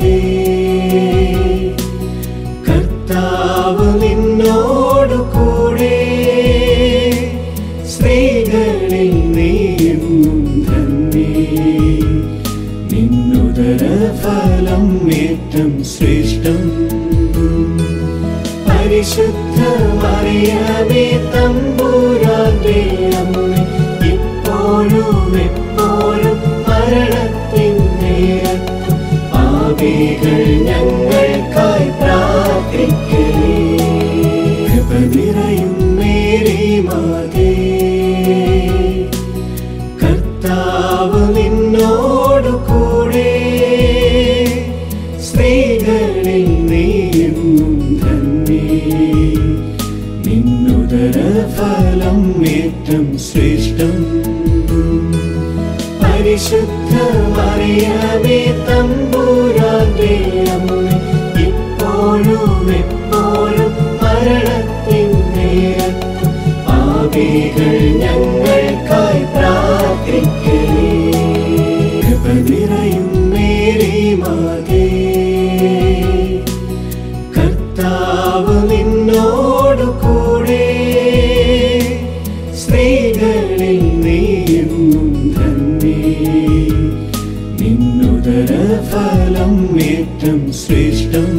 സ്ത്രീകളിൽ നീയെന്നും ധന്യേ. നിന്നുദരഫലം ഏറ്റം ശ്രേഷ്ഠം. പരിശുദ്ധ മറിയമേ തമ്പുരാന്റെ അമ്മേ, ഇപ്പോഴും എപ്പോഴും മരണത്തിൻ നേരത്തും പാപികൾ ഞങ്ങൾക്കായി പ്രാർത്ഥിക്കണേ. കൃപ നിറയും മേരി മാതേ, കർത്താവ് നിന്നോടു കൂടെ. സ്ത്രീകളിൽ നീയെന്നും ധന്യേ. നിന്നുദരഫലം ഏറ്റം ശ്രേഷ്ഠം. പരിശുദ്ധ മറിയമേ തമ്പുരാന്റെ അമ്മേ, ഇപ്പോഴും എപ്പോഴും മരണത്തിൻ നേരത്തും പാപികൾ ഞങ്ങൾക്കായി പ്രാർത്ഥിക്കണേ. കൃപ നിറയും മേരി മാതേ, കർത്താവ് നിന്നോടു കൂടെ. സ്ത്രീകളിൽ നീയെന്നും ധന്യേ. നിന്നുദരഫലം ഏറ്റം ശ്രേഷ്ഠം.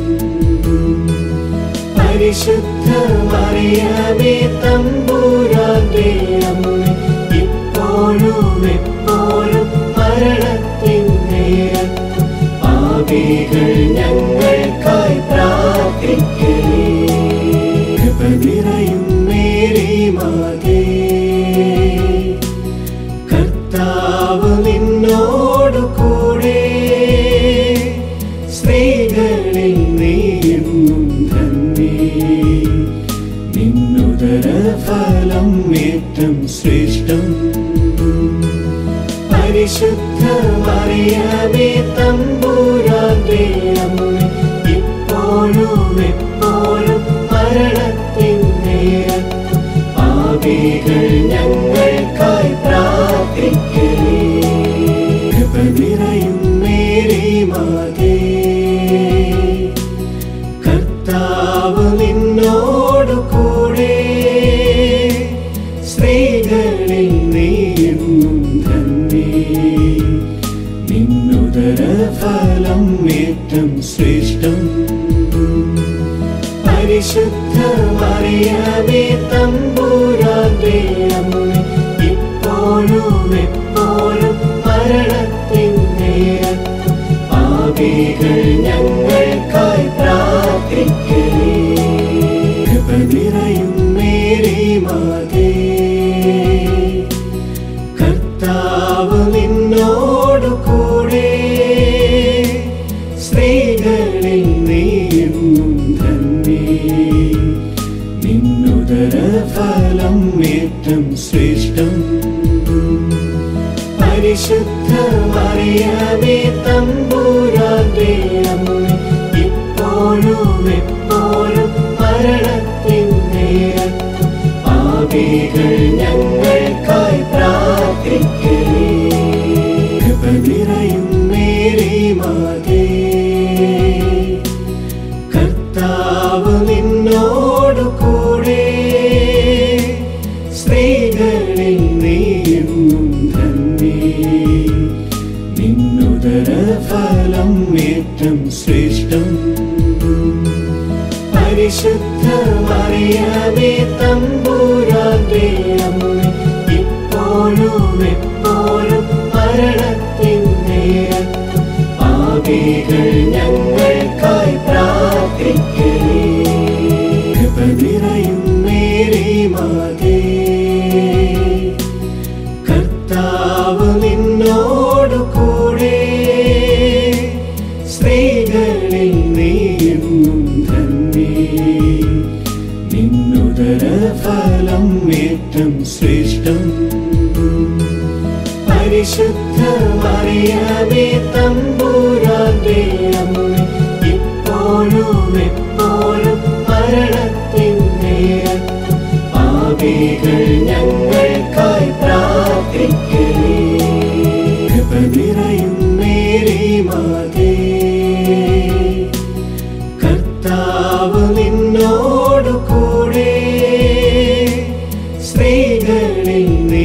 പരിശുദ്ധ മറിയമേ തമ്പുരാന്റെ അമ്മേ, ഇപ്പോഴും എപ്പോഴും മരണത്തിൻ നേരത്തും പാപികൾ ഞങ്ങൾക്കായി പ്രാർത്ഥിക്കണേ. കൃപ നിറയും മേരി മാതേ, കർത്താവ് നിന്നോടു കൂടെ. സ്ത്രീകളിൽ നീയെന്നും ധന്യേ. നിന്നുദരഫലം ഏറ്റം ശ്രേഷ്ഠം. പരിശുദ്ധ മറിയമേ തമ്പുരാന്റെ അമ്മേ, ഇപ്പോഴും എപ്പോഴും മരണത്തിൻ നേരത്തും പാപികൾ ഞങ്ങൾക്കായി പ്രാർത്ഥിക്കണേ. കൃപ നിറയും മേരി മാതേ, കർത്താവ് നിന്നോടു കൂടെ. സ്ത്രീകളിൽ നീയെന്നും ധന്യേ. നിന്നുദരഫലം ഏറ്റം ശ്രേഷ്ഠം. പരിശുദ്ധ മറിയമേ തമ്പുരാന്റെ അമ്മേ, ഇപ്പോഴും എപ്പോഴും മരണത്തിൻ നേരത്തും പാപികൾ ഞങ്ങൾക്കായി പ്രാർത്ഥിക്കണേ. കൃപ നിറയും മേരി മാതേ, കർത്താവ് നിന്നോടു കൂടെ. സ്ത്രീകളിൽ നീയെന്നും ധന്യേ. നിന്നുദരഫലം ഏറ്റം ശ്രേഷ്ഠം. പരിശുദ്ധ മറിയമേ തമ്പുരാന്റെ അമ്മേ, ഇപ്പോഴും എപ്പോഴും മരണത്തിൻ നേരത്തും പാപികൾ ഞങ്ങൾക്കായി പ്രാർത്ഥിക്കണേ. കൃപ നിറയും മേരി മാതേ, കർത്താവ് നിന്നോടു കൂടെ. സ്ത്രീകളിൽ നീയെന്നും ധന്യേ. നിന്നുദരഫലം ഏറ്റം ശ്രേഷ്ഠം. പരിശുദ്ധ മറിയമേ തമ്പുരാന്റെ അമ്മേ, ഇപ്പോഴും എപ്പോഴും മരണത്തിൻ നേരത്തും പാപികൾ ഞങ്ങൾക്കായി പ്രാർത്ഥിക്കണേ. കൃപ നിറയും മേരി മാതേ, കർത്താവ് നിന്നോടു കൂടെ. സ്ത്രീകളിൽ നീയെന്നും ധന്യേ. നിന്നുദരഫലം ഏറ്റം ശ്രേഷ്ഠം. പരിശുദ്ധ മറിയമേ തമ്പുരാന്റെ അമ്മേ, ഇപ്പോഴും എപ്പോഴും മരണത്തിൻ നേരത്തും പാപികൾ ഞങ്ങൾക്കായി പ്രാർത്ഥിക്കണേ. കൃപ നിറയും മേരി മാതേ, കർത്താവ് നിന്നോടു കൂടെ. സ്ത്രീകളിൽ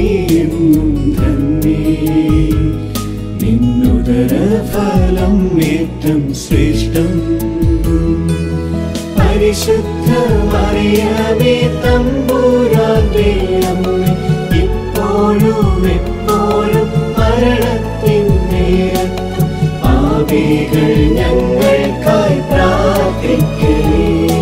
പുണ്യം ശ്രേഷ്ഠം. പരിശുദ്ധ മറിയമേ തമ്പുരാന്റെ അമ്മേ, ഇപ്പോഴും എപ്പോഴും മരണത്തിൻ നേരത്തും പാപികൾ ഞങ്ങൾക്കായി പ്രാർത്ഥിക്കണേ.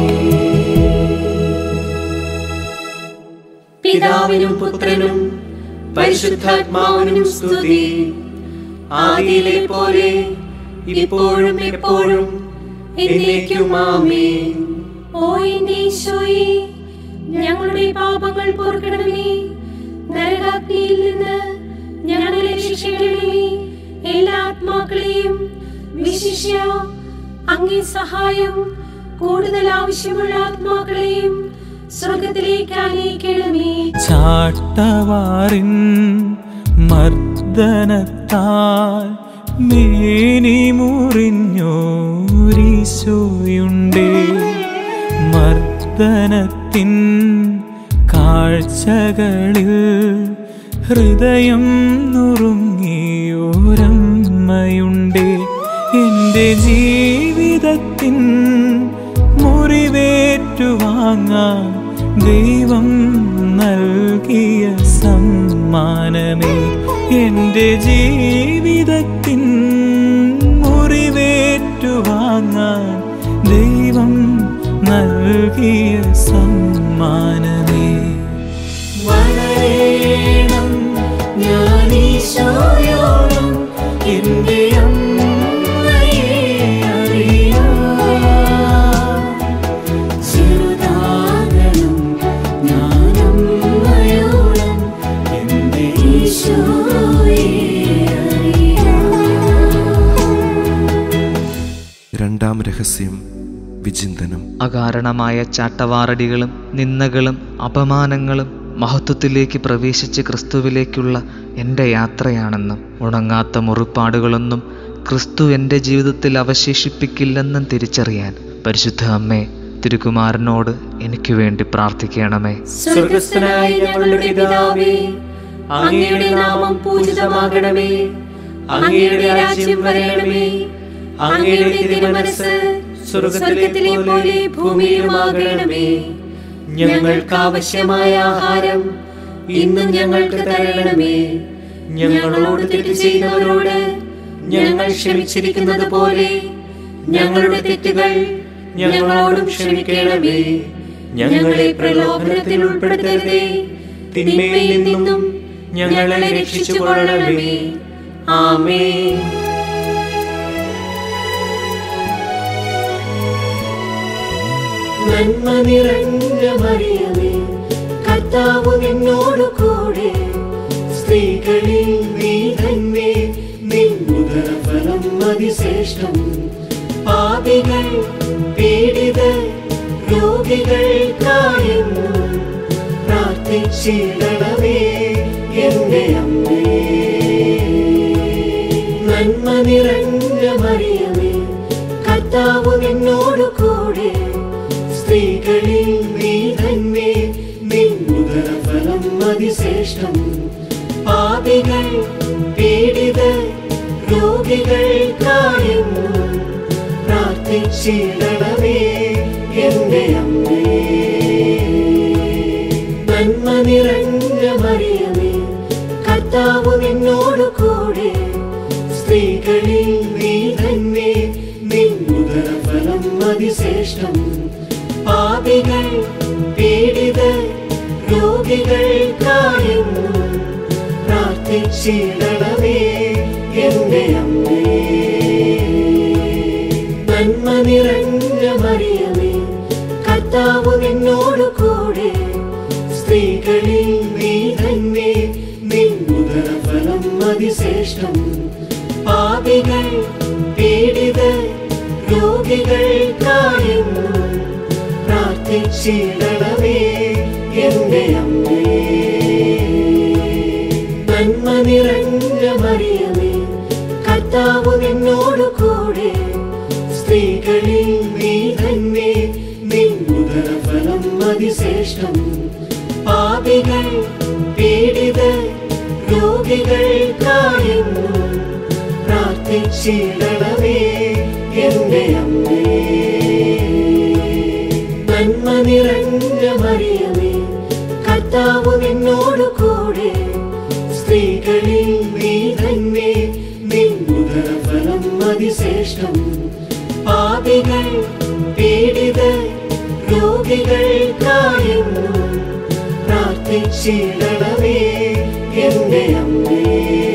പിതാവിനും പുത്രനും പരിശുദ്ധാത്മാവിനും സ്തുതി. ആദിയിലെ പോലെ ഇപ്പോഴും എപ്പോഴും എന്നേക്കും ആമേൻ. ഓ എന്റെ ഈശോയേ, ഞങ്ങളുടെ പാപങ്ങൾ പൊറുക്കണമേ. നരകാഗ്നിയിൽ നിന്ന് ഞങ്ങളെ രക്ഷിക്കണമേ. എല്ലാ ആത്മാക്കളെയും വിശിഷ്യ അങ്ങേ സഹായം കൂടുതൽ ആവശ്യമുള്ള ആത്മാക്കളെയും സ്വർഗത്തിലേക്ക് ആനയിക്കണമേ. ചാട്ടവാറിൻ മർദ്ദനത്താൽ മേനി മുറിഞ്ഞോരീശോയുണ്ടേ. മർദ്ദനത്തിൻ കാഴ്ചകളിൽ ഹൃദയം നുറുങ്ങിയോരമ്മയുണ്ടേ. എൻ്റെ ജീവിതത്തിൻ മുറിവേറ്റുവാങ്ങാൻ ദൈവം നൽകിയ സമ്മാനമേ. എൻ്റെ ജീവിതത്തിൻ മുറിവേറ്റുവാങ്ങാൻ ദൈവം നൽകിയ സമ്മാനമേ. വളരണം ഞാൻ ഈശോയോളം എൻ്റെ അമ്മയെ അറിയാം. ചെറുതാകണം ഞാൻ അമ്മയോളം എൻ്റെ ഈശോയെ അറിയാം. രണ്ടാം രഹസ്യം വിചിന്തനം. അകാരണമായ ചാട്ടവാറടികളും നിന്ദകളും അപമാനങ്ങളും മഹത്വത്തിലേക്ക് പ്രവേശിച്ച് ക്രിസ്തുവിലേക്കുള്ള എൻ്റെ യാത്രയാണെന്നും ഉണങ്ങാത്ത മുറിപ്പാടുകളൊന്നും ക്രിസ്തു എൻ്റെ ജീവിതത്തിൽ അവശേഷിപ്പിക്കില്ലെന്നും തിരിച്ചറിയാൻ പരിശുദ്ധ അമ്മേ, തിരുക്കുമാരനോട് എനിക്ക് വേണ്ടി പ്രാർത്ഥിക്കണമേ. സ്വർഗസ്ഥനായ ഞങ്ങളുടെ പിതാവേ, അങ്ങയുടെ നാമം പൂജിതമാകണമേ. അങ്ങയുടെ രാജ്യം വരണമേ. അങ്ങയുടെ തിരുമനസ്സ് സ്വർഗത്തിലെ പോലെ ഭൂമിയിലുമാകണമേ. ഞങ്ങൾക്ക് ആവശ്യമായ ആഹാരം ഇന്നും ഞങ്ങൾക്ക് തരണമേ. ഞങ്ങളോട് തെറ്റ് ചെയ്യുന്നവരോട് ഞങ്ങൾ ക്ഷമിച്ചിരിക്കുന്നത് പോലെ ഞങ്ങളുടെ തെറ്റുകൾ ഞങ്ങളോടും ക്ഷമിക്കണമേ. ഞങ്ങളെ പ്രലോഭനത്തിൽ ഉൾപ്പെടുത്തരുതേ, തിന്മയിൽ നിന്നും ഞങ്ങളെ രക്ഷിച്ചുകൊള്ളണമേ. ആമേൻ. നന്മ നിറഞ്ഞ മറിയമേ, കർത്താവ് നിന്നോട് കൂടെ, സ്ത്രീകളിൽ നീ തന്നെ, നിൻ ഉദരഫലം അതിശ്രേഷ്ഠം. പാപികൾ പീഡിതർ രോഗികൾക്കായെന്നും പ്രാർത്ഥിച്ചിടണമേ എന്റെ അമ്മേ. നന്മ നിറഞ്ഞ മറിയമേ, കർത്താവ് നിന്നോട് കൂടെ, സ്ത്രീകളിൽ നീ തന്നെ, നിൻ ഉദരഫലം അതിശ്രേഷ്ഠം. പാപികൾ പീഡിതർ രോഗികൾക്കായെന്നും പ്രാർത്ഥിച്ചിടണമേ എന്റെ അമ്മേ. നന്മ നിറഞ്ഞ മറിയമേ, കർത്താവ് നിന്നോട് കൂടെ, സ്ത്രീകളിൽ നീ തന്നെ, നിൻ ഉദരഫലം അതിശ്രേഷ്ഠം. പാപികൾ പീഡിതർ രോഗികൾക്കായെന്നും പ്രാർത്ഥിച്ചിടണമേ എന്റെ അമ്മേ. നന്മ നിറഞ്ഞ മറിയമേ, കർത്താവ് നിന്നോട് കൂടെ, സ്ത്രീകളിൽ നീ തന്നെ, നിൻ ഉദരഫലം അതിശ്രേഷ്ഠം. പാപികൾ പീഡിതർ രോഗികൾക്കായെന്നും പ്രാർത്ഥിച്ചിടണമേ എന്റെ അമ്മേ. നന്മ നിറഞ്ഞ മറിയമേ, കർത്താവ് നിന്നോട് കൂടെ, സ്ത്രീകളിൽ നീ തന്നെ, നിൻ ഉദരഫലം അതിശ്രേഷ്ഠം. പാപികൾ പീഡിതർ രോഗികൾക്കായെന്നും പ്രാർത്ഥിച്ചിടണമേ പ്രാർത്ഥിച്ചിടണമേ എന്റെ അമ്മേ. നന്മ നിറഞ്ഞ മറിയമേ, കർത്താവ് നിന്നോട് കൂടെ, സ്ത്രീകളിൽ നീ തന്നെ, നിൻ ഉദരഫലം അതിശ്രേഷ്ഠം. പാപികൾ പീഡിതർ രോഗികൾക്കായെന്നും പ്രാർത്ഥിച്ചിടണമേ എന്റെ അമ്മേ.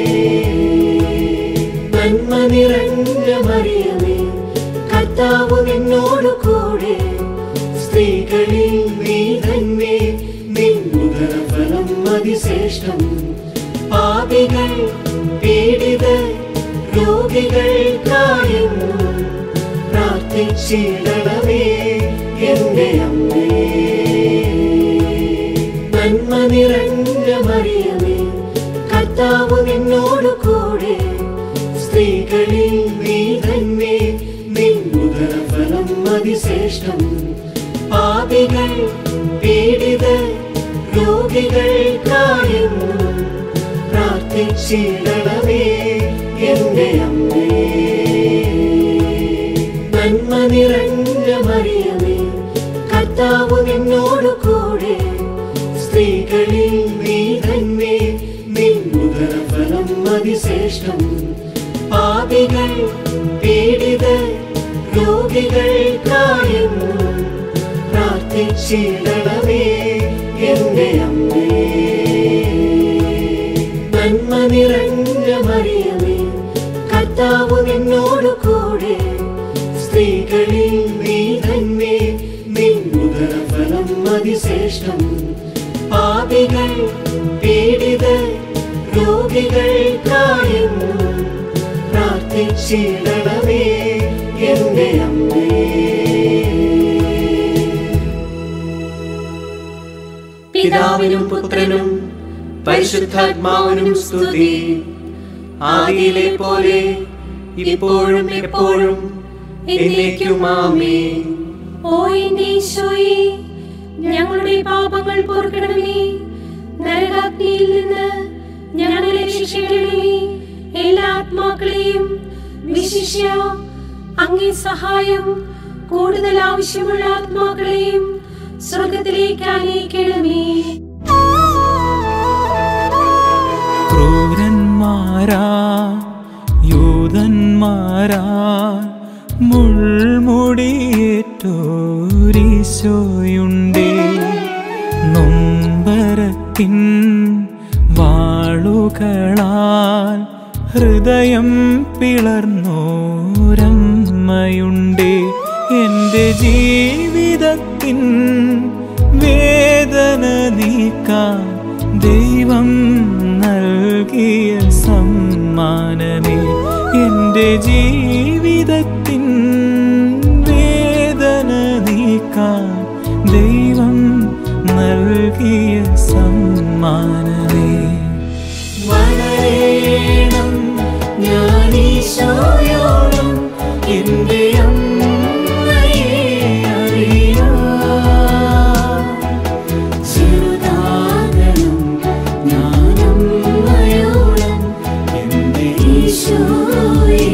നന്മ നിറഞ്ഞ മറിയമേ, കർത്താവ് നിന്നോട് കൂടെ, സ്ത്രീകളിൽ നീ തന്നെ, നിൻ ഉദരഫലം അതിശ്രേഷ്ഠം. പാപികൾ പീഡിതർ രോഗികൾക്കായെന്നും പ്രാർത്ഥിച്ചിടണമേ എന്റെ അമ്മേ. നന്മ നിറഞ്ഞ മറിയമേ, കർത്താവ് നിന്നോട് കൂടെ, സ്ത്രീകളിൽ നീ തന്നെ, നിൻ ഉദരഫലം അതിശ്രേഷ്ഠം. പാപികൾ പീഡിതർ രോഗികൾക്കായെന്നും പ്രാർത്ഥിച്ചിടണമേ എന്റെ അമ്മേ. നന്മ നിറഞ്ഞ മറിയമേ, കർത്താവ് നിന്നോട് കൂടെ, സ്ത്രീകളിൽ നീ തന്നെ, നിൻ ഉദരഫലം അതിശ്രേഷ്ഠം. പാപികൾ പീഡിതർ രോഗികൾക്കായെന്നും പ്രാർത്ഥിച്ചിടണമേ എന്റെ അമ്മേ. നന്മ നിറഞ്ഞ മറിയമേ, കർത്താവ് നിന്നോട് കൂടെ, സ്ത്രീകളിൽ നീ തന്നെ, നിൻ ഉദരഫലം അതിശ്രേഷ്ഠം. പാപികൾ പീഡിതർ രോഗികൾക്കായെന്നും പ്രാർത്ഥിച്ചിടണമേ എന്റെ അമ്മേ. പിതാവിനും പുത്രനും പരിശുദ്ധാത്മാവിനും സ്തുതി. ആദിയിലെ പോലെ ഇപ്പോഴും എപ്പോഴും എന്നേക്കും ആമേൻ. ഓ എന്റെ ഈശോയേ, ഞങ്ങളുടെ പാപങ്ങൾ പൊറുക്കണമേ, നരകാഗ്നിയിൽ നിന്ന് ഞങ്ങളെ രക്ഷിക്കണമേ. എല്ലാ ആത്മാക്കളെയും വിശിഷ്യ അങ്ങേ സഹായം കൂടുതൽ ആവശ്യമുള്ള ആത്മാക്കളെയും സ്വർഗത്തിലേക്ക് ആനയിക്കണമേ. ക്രൂരന്മാരാ യൂതന്മാരാ മുൾമുടിയേറ്റോരീശോയുണ്ടേ, നൊമ്പരത്തിൻ വാളുകളാൽ ഹൃദയം പിളർന്നോരമ്മയുണ്ടേ. എൻ്റെ ജീവിതത്തിൻ വേദന നീക്കാൻ ദൈവം നൽകിയ സമ്മാനമേ. എൻ്റെ ജീവിതത്തിൻ വേദന നീക്കാൻ ദൈവം നൽകിയ സമ്മാനമേ. വളരണം ഞാൻ ഈശോയോളം എന്റെ അമ്മയെ അറിയാം. ചെറുതാകണം ഞാൻ അമ്മയോളം എന്റെ ഈശോയെ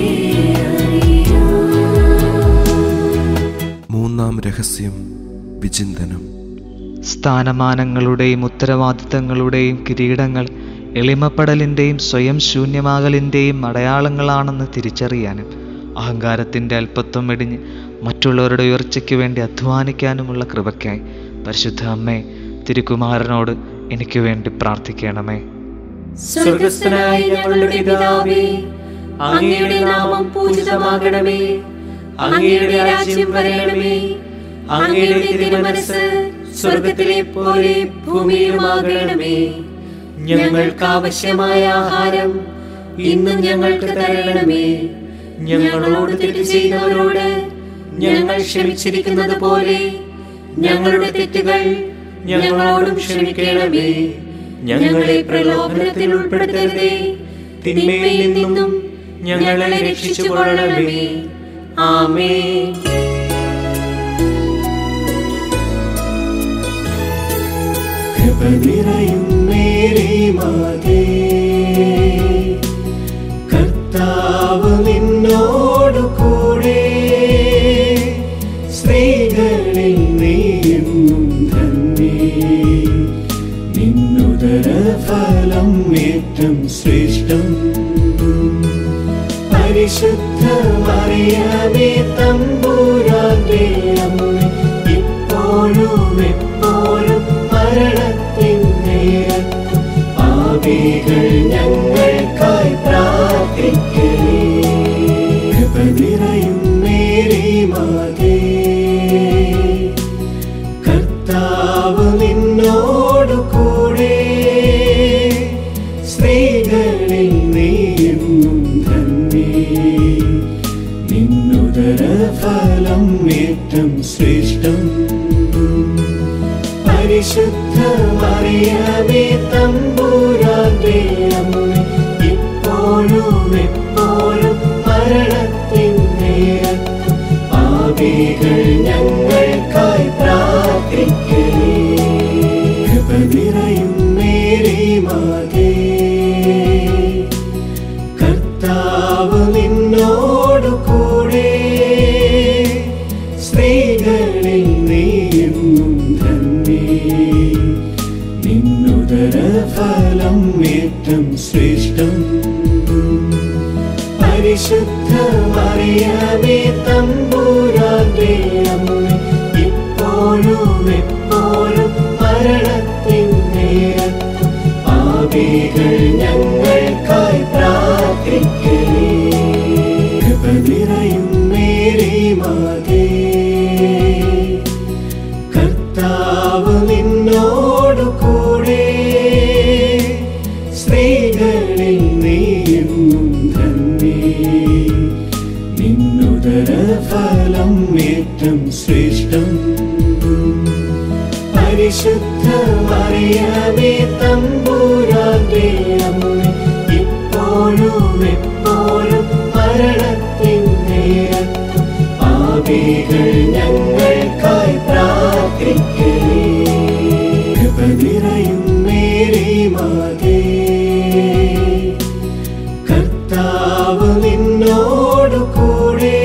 അറിയാം. മൂന്നാം രഹസ്യം വിചിന്തനം. സ്ഥാനമാനങ്ങളുടെയും ഉത്തരവാദിത്തങ്ങളുടെയും കിരീടങ്ങൾ എളിമപ്പെടലിൻ്റെയും സ്വയം ശൂന്യമാകലിൻ്റെയും അടയാളങ്ങളാണെന്ന് തിരിച്ചറിയാനും അഹങ്കാരത്തിൻ്റെ അല്പത്വം വെടിഞ്ഞ് മറ്റുള്ളവരുടെ ഉയർച്ചയ്ക്ക് വേണ്ടി അധ്വാനിക്കാനുമുള്ള കൃപയ്ക്കായി പരിശുദ്ധ അമ്മേ, തിരുക്കുമാരനോട് എനിക്ക് വേണ്ടി പ്രാർത്ഥിക്കണമേ. സ്വർഗസ്ഥനായ ഞങ്ങളുടെ പിതാവേ, അങ്ങയുടെ നാമം പൂജിതമാകണമേ. അങ്ങയുടെ രാജ്യം വരണമേ. അങ്ങയുടെ തിരുമനസ്സ് സ്വർഗത്തിലെ പോലെ ഭൂമിയിലുമാകണമേ. ഞങ്ങൾക്ക് ആവശ്യമായ ആഹാരം ഇന്നും ഞങ്ങൾക്ക് തരണമേ. ഞങ്ങളോട് തെറ്റ് ചെയ്യുന്നവരോട് ഞങ്ങൾ ക്ഷമിച്ചിരിക്കുന്നത് പോലെ ഞങ്ങളുടെ തെറ്റുകൾ ഞങ്ങളോടും ക്ഷമിക്കണമേ. ഞങ്ങളെ പ്രലോഭനത്തിൽ ഉൾപ്പെടുത്തരുതേ, തിന്മയിൽ നിന്നും ഞങ്ങളെ രക്ഷിച്ചുകൊള്ളണമേ. ആമേൻ. കൃപ നിറയും മേരി മാതേ, കർത്താവ് നിൻ ഫലം ഏറ്റം ശ്രേഷ്ഠം. പരിശുദ്ധ മറിയമേ തമ്പുരാന്റെ അമ്മേ, ഇപ്പോഴും എപ്പോഴും മരണത്തിൻ നേരത്തും പാപികൾ ഞങ്ങൾക്കായി പ്രാർത്ഥിക്കണേ. കൃപ നിറയും മേരി മാതേ, കർത്താവ് നിന്നോടു കൂടെ, സ്ത്രീകളിൽ നീയും ധന്യേ. നിന്നുദര ഫലം ഏറ്റം ശ്രേഷ്ഠം. പരിശുദ്ധ മറിയമേ തമ്പുരാന്റെ അമ്മേ, ഇപ്പോഴും എപ്പോഴും മരണത്തിൻ നേരത്തും പാപികൾ ഞങ്ങൾക്കായി പ്രാർത്ഥിക്കണേ. കൃപ നിറയും മേരി മാതേ, കർത്താവ് നിന്നോടു കൂടെ, സ്ത്രീകളിൽ നീയും ധന്യേ. നിന്നുദര ഫലം ഏറ്റം ശ്രേഷ്ഠം. പരിശുദ്ധ മറിയമേ തമ്പുരാന്റെ അമ്മേ, ഇപ്പോഴും എപ്പോഴും മരണത്തിൻ നേരത്തും പാപികൾ ഞങ്ങൾക്കായി പ്രാർത്ഥിക്കണേ. കൃപ നിറയും മേരി മാതേ, കർത്താവ് നിന്നോടു കൂടെ, സ്ത്രീകളിൽ നീയും ധന്യേ. നിന്നുദര ഫലം ഏറ്റം ശ്രേഷ്ഠം. പരിശുദ്ധ മറിയമേ തമ്പുരാന്റെ അമ്മേ, ഇപ്പോഴും എപ്പോഴും മരണത്തിൻ നേരത്തും പാപികൾ ഞങ്ങൾക്കായി പ്രാർത്ഥിക്കണേ. കൃപ നിറയും മേരി മാതേ, കർത്താവ് നിന്നോടു കൂടെ,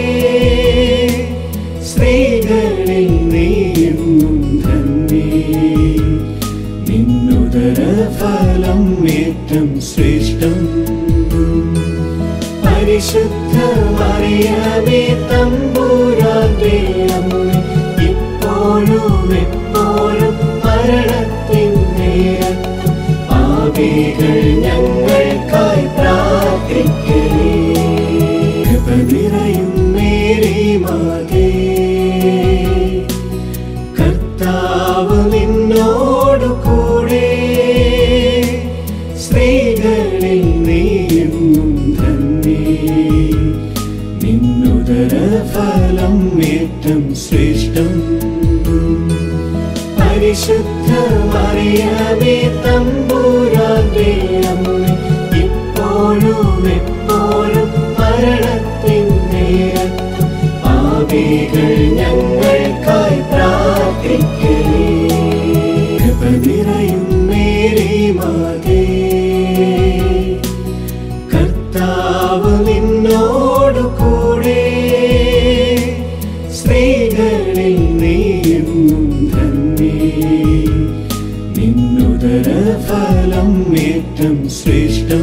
സ്ത്രീകളിൽ നീയും ധന്യേ. നിന്നുദര ഫലം ഏറ്റം ശ്രേഷ്ഠം. പരിശുദ്ധ മറിയമേ തമ്പുരാന്റെ അമ്മേ, ഇപ്പോഴും എപ്പോഴും മരണത്തിൻ നേരത്തും പാപികൾ ഞങ്ങൾക്കായി പ്രാർത്ഥിക്കണേ. കൃപ നിറയും മേരി മാതേ, കർത്താവ് നിന്നോടു കൂടെ, സ്ത്രീകളിൽ നീയും ധന്യേ. നിന്നുദര ഫലം ഏറ്റം ശ്രേഷ്ഠം. പരിശുദ്ധ മറിയമേ തമ്പുരാന്റെ അമ്മേ, ഇപ്പോഴും എപ്പോഴും മരണത്തിൻ നേരത്തും പാപികൾ ഞങ്ങൾക്കായി പ്രാർത്ഥിക്കണേ. കൃപ നിറയും മേരി മാതേ, കർത്താവ് നിന്നോടു കൂടെ, സ്ത്രീകളിൽ നീയും ധന്യേ. നിന്നുദര ഫലം ഏറ്റം ശ്രേഷ്ഠം.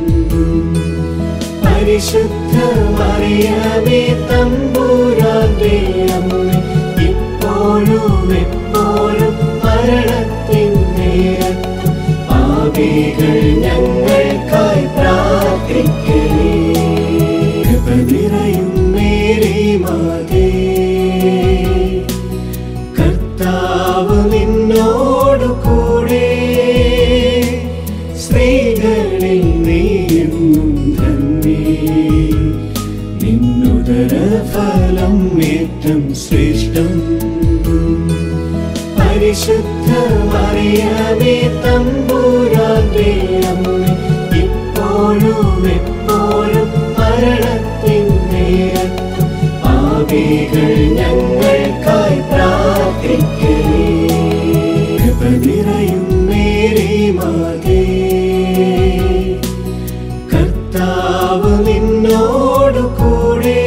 പരിശുദ്ധ മറിയമേ തമ്പുരാന്റെ അമ്മേ, ഇപ്പോഴും എപ്പോഴും മരണത്തിൻ നേരത്തും പാപികൾ ഞങ്ങൾക്കായി പ്രാർത്ഥിക്കണേ. കൃപ നിറയും മേരി മാതേ, കർത്താവ് നിന്നോടു കൂടെ, സ്ത്രീകളിൽ നീയും ധന്യേ. നിന്നുദര ഫലം ഏറ്റം ശ്രേഷ്ഠം. പരിശുദ്ധ മറിയമേ തമ്പുരാന്റെ അമ്മേ, ഇപ്പോഴും എപ്പോഴും മരണത്തിൻ നേരത്തും പാപികൾ ഞങ്ങൾക്കായി പ്രാർത്ഥിക്കണേ. കൃപ നിറയും മേരി മാതേ, കർത്താവ് നിന്നോടു കൂടെ,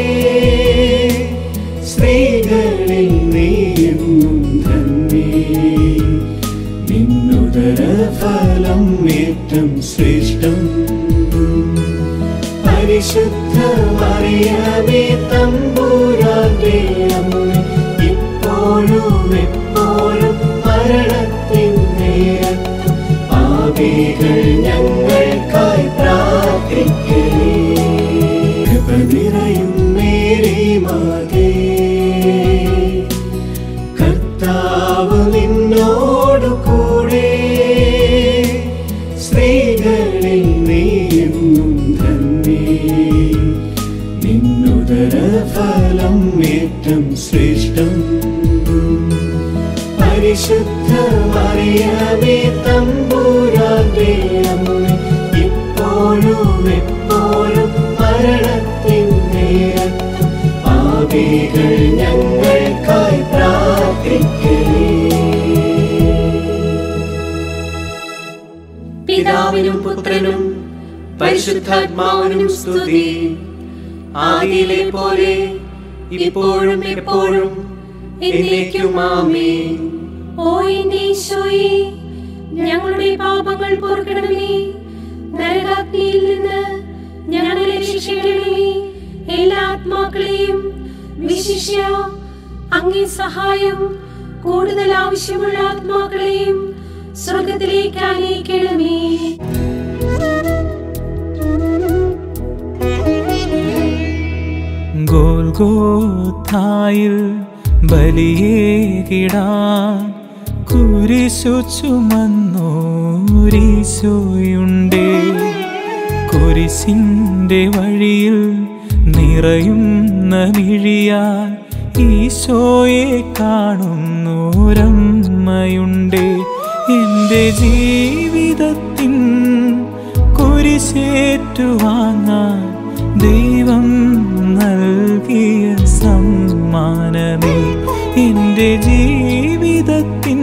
സ്ത്രീകളിൽ നീയും ധന്യേ. നിന്നുദര ഫലം ഏറ്റം ഏറ്റം ശ്രേഷ്ഠം. പരിശുദ്ധ മറിയമേ തമ്പുരാന്റെ അമ്മേ, ഇപ്പോഴും എപ്പോഴും മരണത്തിൻ നേരത്തും പാപികൾ ഞങ്ങൾക്കായി പ്രാർത്ഥിക്കണേ. കൃപ നിറയും മേരി മാതേ, കർത്താവ് നിന്നോടു കൂടെ, സ്ത്രീകളിൽ നീയെന്നും ധന്യേ, നിന്നുദര ഫലം ഏറ്റം ശ്രേഷ്ഠം. പരിശുദ്ധ മറിയമേ തമ്പുരാന്റെ അമ്മേ, ഇപ്പോഴും എപ്പോഴും മരണത്തിൻ നേരത്തും പാപികൾ ഞങ്ങൾക്കായി പ്രാർത്ഥിക്കണേ. പിതാവിനും പുത്രനും പരിശുദ്ധാത്മാവിനും സ്തുതി. ആദിയിലെ പോലെ ഇപ്പോഴും എപ്പോഴും എന്നേക്കും ആമേൻ. ഓ എന്റെ ഈശോയെ, ഞങ്ങളുടെ പാപങ്ങൾ പൊറുക്കണമേ, നരകാഗ്നിയിൽ നിന്ന് ഞങ്ങളെ രക്ഷിക്കണമേ. എല്ലാ ആത്മാക്കളെയും വിശിഷ്യ അങ്ങേ സഹായം കൂടുതൽ ആവശ്യമുള്ള ആത്മാക്കളെയും സ്വർഗത്തിലേക്ക് ആനയിക്കണമേ. ഗോൽഗോഥായിൽ ബലിയേകിടാൻ കുരിശു ചുമന്നോരീശോയുണ്ടേ. കുരിശിന്റെ വഴിയിൽ നിറയുന്ന മിഴിയാൽ ഈശോയെ കാണുന്നോരമ്മയുണ്ടേ. എന്റെ ജീവിതത്തിൻ കുരിശേറ്റുവാങ്ങാൻ ദൈവം നൽകിയ സമ്മാനമേ. എന്റെ ജീവിതത്തിൻ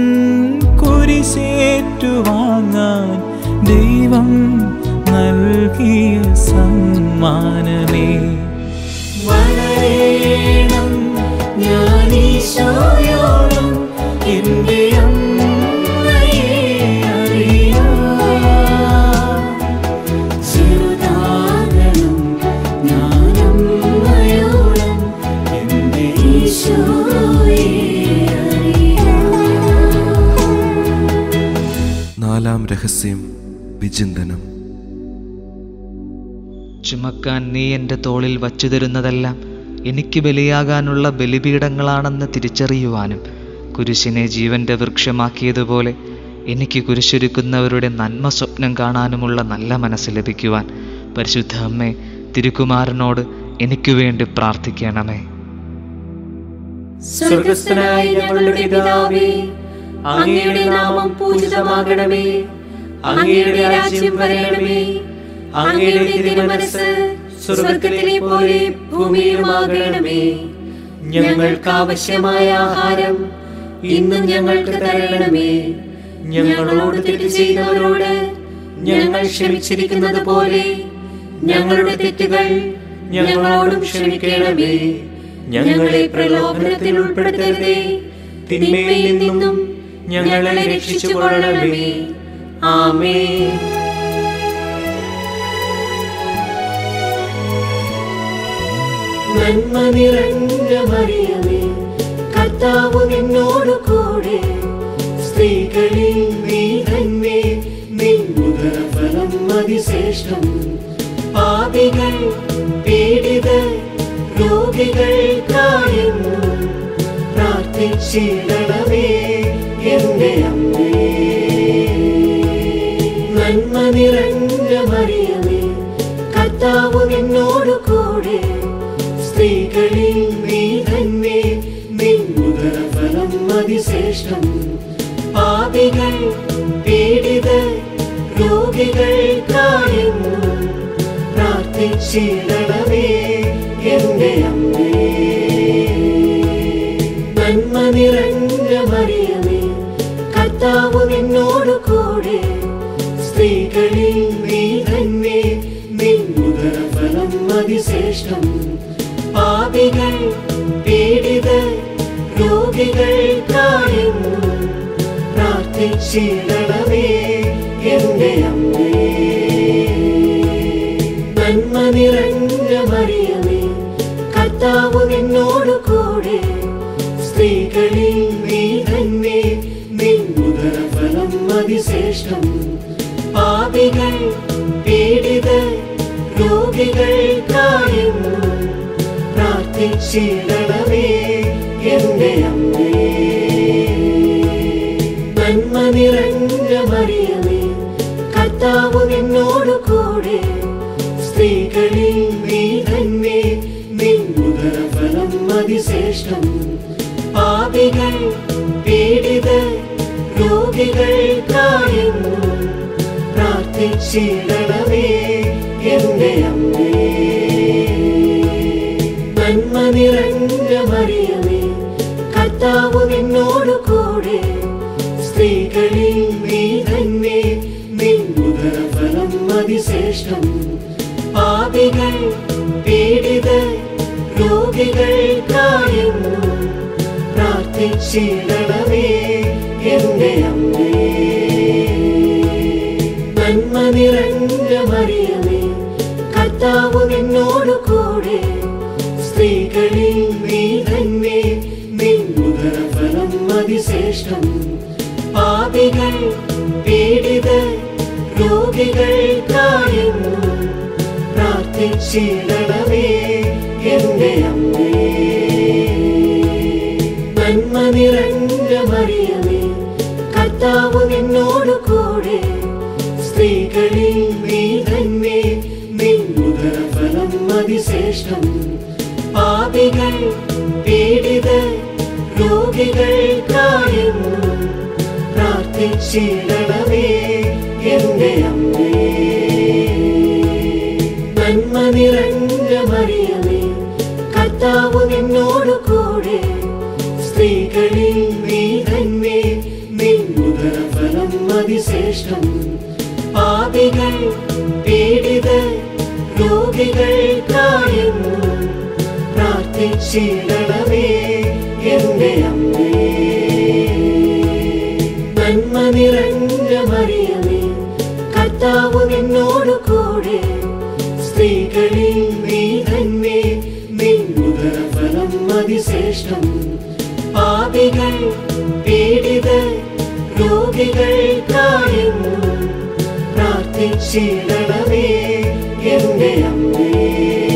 കുരിശേറ്റുവാങ്ങാൻ ദൈവം നൽകിയ സമ്മാനമേ. വളരണം ഞാൻ ഈശോയോളം എന്റെ അമ്മയെ അറിയാം. ചെറുതാകണം ഞാൻ അമ്മയോളം എന്റെ ഈശോയെ അറിയാം. നാലാം രഹസ്യം വിചിന്തനം. ചുമക്കാൻ നീ എൻ്റെ തോളിൽ വച്ചു തരുന്നതെല്ലാം എനിക്ക് ബലിയാകാനുള്ള ബലിപീഠങ്ങളാണെന്ന് തിരിച്ചറിയുവാനും കുരിശിനെ ജീവന്റെ വൃക്ഷമാക്കിയതുപോലെ എനിക്ക് കുരിശൊരുക്കുന്നവരുടെ നന്മ സ്വപ്നം കാണാനുമുള്ള നല്ല മനസ്സ് ലഭിക്കുവാൻ പരിശുദ്ധ അമ്മേ, തിരുക്കുമാരനോട് എനിക്ക് വേണ്ടി പ്രാർത്ഥിക്കണമേ. സ്വർഗ്ഗസ്ഥനായ ഞങ്ങളുടെ പിതാവേ, അങ്ങയുടെ നാമം പൂജിതമാകണമേ. അങ്ങയുടെ രാജ്യം വരണമേ. അങ്ങയുടെ തിരുമനസ്സ് സ്വർഗ്ഗത്തിലെ പോലെ ഭൂമിയിലുമാകണമേ. ഞങ്ങൾക്ക് ആവശ്യമായ ആഹാരം ഇന്നും ഞങ്ങൾക്ക് തരണമേ. ഞങ്ങളോട് തെറ്റ് ചെയ്തവരോട് ഞങ്ങൾ ക്ഷമിച്ചിരിക്കുന്നത് പോലെ ഞങ്ങളുടെ തെറ്റുകൾ ഞങ്ങളോടും ക്ഷമിക്കണമേ. ഞങ്ങളെ പ്രലോഭനത്തിൽ ഉൾപ്പെടുത്തരുതേ, തിന്മയിൽ നിന്നും ഞങ്ങളെ രക്ഷിച്ചുകൊള്ളണമേ. ആമേൻ. നന്മ നിറഞ്ഞ മറിയമേ, കർത്താവ് നിന്നോടു കൂടെ, സ്ത്രീകളിൽ നീ തന്നെ, നിന്നുദര ഫലം അതിശ്രേഷ്ഠം. പാപികൾ പീഡിതർ രോഗികൾക്കായെന്നും പ്രാർത്ഥിച്ചിടണമേ എന്റെ അമ്മേ. നന്മ നിറഞ്ഞ മറിയമേ, കർത്താവ് നിന്നോടു കൂടെ, സ്ത്രീകളിൽ നീ തന്നെ, നിന്നുദര ഫലം അതിശ്രേഷ്ഠം. പാപികൾ പീഡിതർ രോഗികൾക്കായെന്നും പ്രാർത്ഥിച്ചിടണമേ എന്റെ അമ്മേ. നന്മ നിറഞ്ഞ മറിയമേ, കർത്താവ് നിന്നോടു കൂടെ, സ്ത്രീകളിൽ നീ തന്നെ, നിന്നുദര ഫലം അതിശ്രേഷ്ഠം. പാപികൾ പീഡിതർ രോഗികൾക്കായെന്നും പ്രാർത്ഥിച്ചിടണമേ എന്റെ അമ്മേ. നിറഞ്ഞ മറിയമേ, കർത്താവ് നിന്നോട് കൂടെ, സ്ത്രീകളിൽ നീ തന്നെ, നിൻ ഉദരഫലം അതിശ്രേഷ്ഠം. പാപികൾ പീഡിതർ രോഗികൾക്കായെന്നും പ്രാർത്ഥിച്ചിടണമേ എന്റെ അമ്മേ. നന്മ നിറഞ്ഞ മറിയമേ, കർത്താവ് നിന്നോട് കൂടെ, സ്ത്രീകളിൽ നീ തന്നെ, നിൻ ഉദരഫലം അതിശ്രേഷ്ഠം. പാപികൾ പീഡിതർ രോഗികൾക്കായെന്നും പ്രാർത്ഥിച്ചിടണമേ എന്റെ അമ്മേ. നന്മ നിറഞ്ഞ മറിയമേ, കർത്താവ് നിന്നോട് കൂടെ, സ്ത്രീകളിൽ നീ തന്നെ, നിൻ ഉദരഫലം അതിശ്രേഷ്ഠം. പാപികൾ പീഡിതർ രോഗികൾക്കായെന്നും പ്രാർത്ഥിച്ചിടണമേ എന്റെ അമ്മേ. നന്മ നിറഞ്ഞ മറിയമേ, കർത്താവ് നിന്നോട് കൂടെ, സ്ത്രീകളിൽ നീ തന്നെ, നിൻ ഉദരഫലം അതിശ്രേഷ്ഠം. പാപികൾ പീഡിതർ രോഗികൾക്കായെന്നും പ്രാർത്ഥിച്ചിടണമേ എന്റെ അമ്മേ. നന്മ നിറഞ്ഞ മറിയമേ, കർത്താവ് നിന്നോട് കൂടെ, സ്ത്രീകളിൽ നീ തന്നെ, നിൻ ഉദരഫലം അതിശ്രേഷ്ഠം. പാപികൾ പീഡിതർ രോഗികൾക്കായെന്നും പ്രാർത്ഥിച്ചിടണമേ എന്റെ അമ്മേ. നന്മ നിറഞ്ഞ മറിയമേ, കർത്താവ് നിന്നോട് കൂടെ, സ്ത്രീകളിൽ നീ തന്നെ, നിൻ ഉദരഫലം അതിശ്രേഷ്ഠം. പാപികൾ പീഡിതർ രോഗികൾക്കായെന്നും പ്രാർത്ഥിച്ചിടണമേ എന്റെ അമ്മേ. നന്മ നിറഞ്ഞ മറിയമേ, കർത്താവ് നിന്നോട് കൂടെ, സ്ത്രീകളിൽ നീ തന്നെ, നിൻ ഉദരഫലം അതിശ്രേഷ്ഠം. പാപികൾ പീഡിതർ രോഗികൾക്കായെന്നും പ്രാർത്ഥിച്ചിടണമേ എന്റെ അമ്മേ.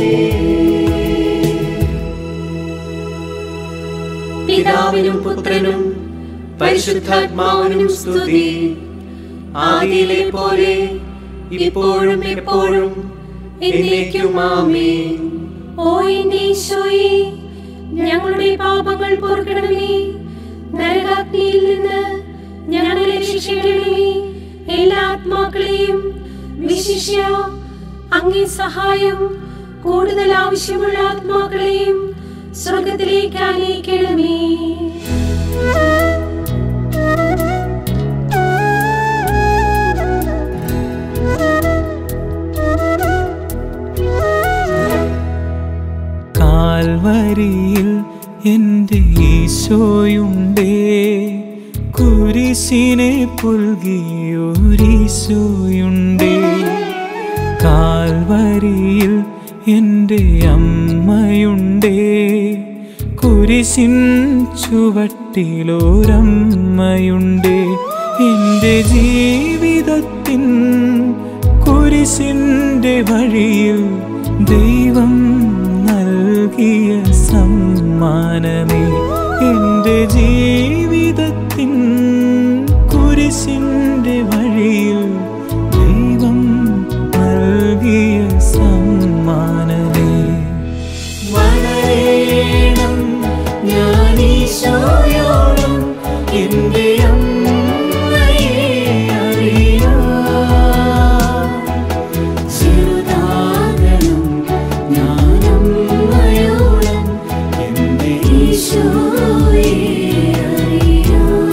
പിതാവിനും പുത്രനും പരിശുദ്ധാത്മാവിനും സ്തുതി. ആദിയിലെ പോലെ ഇപ്പോഴും എപ്പോഴും എന്നേക്കും ആമേൻ. ഓ എന്റെ ഈശോയേ, ഞങ്ങളുടെ പാപങ്ങൾ പൊറുക്കണമേ, നരകാഗ്നിയിൽ നിന്ന് ഞങ്ങളെ രക്ഷിക്കണമേ. എല്ലാ ആത്മാക്കളെയും വിശിഷ്യ അങ്ങേ സഹായം കൂടുതൽ ആവശ്യമുള്ള ആത്മാക്കളെയും സ്വർഗത്തിലേക്ക് ആനയിക്കണമേ. കാൽവരിയിൽ എൻ്റെ ഈശോയുണ്ടേ, കുരിശിനെ പുൽകിയൊരീശോയുണ്ടേ. കാൽവരിയിൽ എൻ്റെ അമ്മയുണ്ടേ, കുരിശിൻ ചുവട്ടിലൊരമ്മയുണ്ടേ. എൻ്റെ ജീവിതത്തിൻ കുരിശിൻ്റെ വഴിയിൽ ദൈവം നൽകിയ സമ്മാനമേ. എൻ്റെ ജീവിതത്തിൻ കുരിശിൻ്റെ വഴിയിൽ ദൈവം നൽകിയ സമ്മാനമേ. വളരണം ഞാൻ ഈശോയോളം എന്റെ അമ്മയെ അറിയാം. ചെറുതാകണം ഞാൻ അമ്മയോളം എന്റെ ഈശോയെ അറിയാം.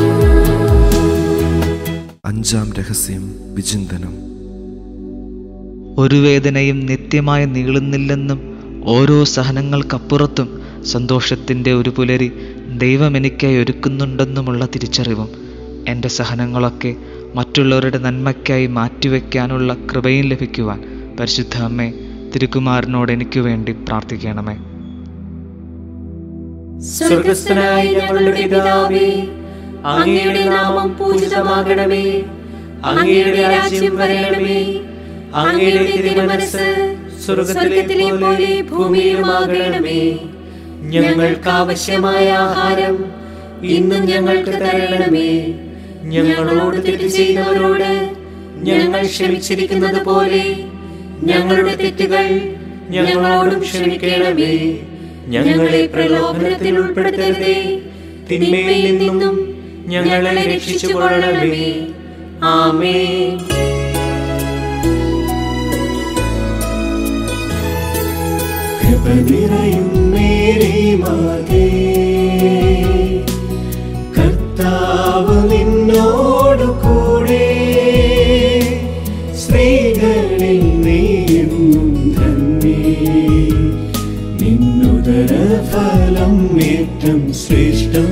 അഞ്ചാം രഹസ്യം വിചിന്തനം. ഒരു വേദനയും നിത്യമായി നീളുന്നില്ലെന്നും ഓരോ സഹനങ്ങൾക്കപ്പുറത്തും സന്തോഷത്തിൻ്റെ ഒരു പുലരി ദൈവം എനിക്കായി ഒരുക്കുന്നുണ്ടെന്നുമുള്ള തിരിച്ചറിവും എൻ്റെ സഹനങ്ങളൊക്കെ മറ്റുള്ളവരുടെ നന്മയ്ക്കായി മാറ്റിവെക്കാനുള്ള കൃപയും ലഭിക്കുവാൻ പരിശുദ്ധ അമ്മേ തിരുക്കുമാരനോട് എനിക്ക് വേണ്ടി പ്രാർത്ഥിക്കണമേ. സ്വർഗസ്ഥനായ ഞങ്ങളുടെ പിതാവേ, അങ്ങയുടെ നാമം പൂജിതമാകണമേ. അങ്ങയുടെ രാജ്യം വരണമേ. അങ്ങയുടെ തിരുമനസ്സ് സ്വർഗത്തിലെ പോലെ ഭൂമിയിലുമാകണമേ. ഞങ്ങൾക്ക് ആവശ്യമായ ആഹാരം ഇന്നും ഞങ്ങൾക്ക് തരണമേ. ഞങ്ങളോട് തെറ്റ് ചെയ്യുന്നവരോട് ഞങ്ങൾ ക്ഷമിച്ചിരിക്കുന്നത് പോലെ ഞങ്ങളുടെ തെറ്റുകൾ ഞങ്ങളോടും ക്ഷമിക്കണമേ. ഞങ്ങളെ പ്രലോഭനത്തിൽ ഉൾപ്പെടുത്തരുതേ, തിന്മയിൽ നിന്നും ഞങ്ങളെ രക്ഷിച്ചുകൊള്ളണമേ. ആമേൻ. കൃപ നിറയും മേരി മാതേ, കർത്താവ് നിന്നോടു കൂടെ, സ്ത്രീകളിൽ നീയും ധന്യേ. നിന്നുദര ഫലം ഏറ്റം ശ്രേഷ്ഠം.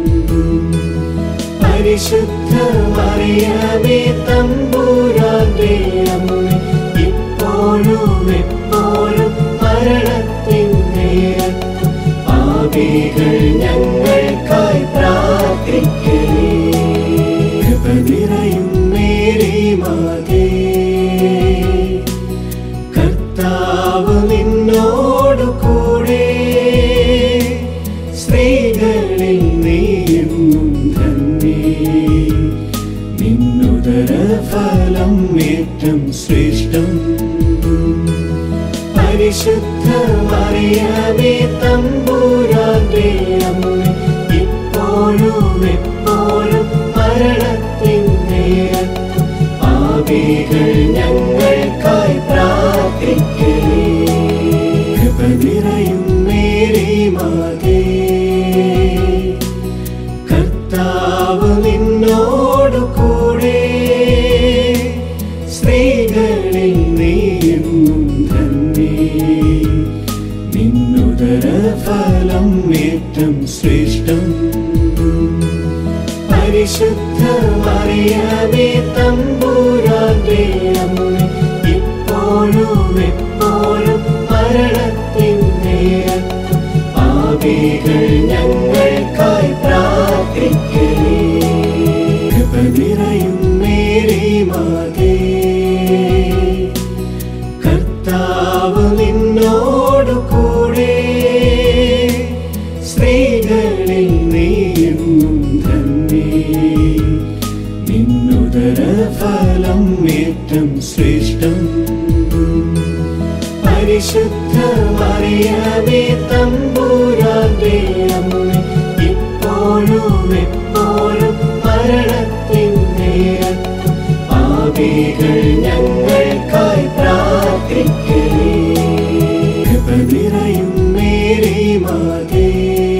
പരിശുദ്ധ മറിയമേ തമ്പുരാന്റെ അമ്മേ, ഇപ്പോഴും എപ്പോഴും മരണത്തിൻ നേരത്തും പാപികൾ ഞങ്ങൾക്കായി പ്രാർത്ഥിക്കണേ. കൃപ നിറയും മേരി മാതേ, കർത്താവ് നിന്നോടു കൂടെ, സ്ത്രീകളിൽ നീയും ധന്യേ. നിന്നുദര ഫലം ഏറ്റം ശ്രേഷ്ഠം. പരിശുദ്ധ മറിയമേ തമ്പുരാന്റെ അമ്മേ, ഇപ്പോഴും എപ്പോഴും മരണത്തിൻ നേരത്തും പാപികൾ ഞങ്ങൾക്കായി പ്രാർത്ഥിക്കണേ. കൃപ നിറയും മേരി മാതേ, കർത്താവ് നിന്നോടു കൂടെ, സ്ത്രീകളിൽ നീയും ധന്യേ. നിന്നുദര ഫലം ഏറ്റം ശ്രേഷ്ഠം. പരിശുദ്ധ മറിയമേ തമ്പുരാന്റെ അമ്മേ, ഇപ്പോഴും എപ്പോഴും മരണത്തിൻ നേരത്തും പാപികൾ ഞങ്ങൾക്കായി പ്രാർത്ഥിക്കണേ. കൃപ നിറയും മേരി മാതേ, കർത്താവ് നിന്നോടു കൂടെ, സ്ത്രീകളിൽ നീയും ധന്യേ. നിന്നുദര ഫലം ഏറ്റം ശ്രേഷ്ഠം. പരിശുദ്ധ മറിയമേ തമ്പുരാന്റെ അമ്മേ, ഇപ്പോഴും എപ്പോഴും മരണത്തിൻ നേരത്തും പാപികൾ ഞങ്ങൾക്കായി പ്രാർത്ഥിക്കണേ. കൃപ നിറയും മേരി മാതേ,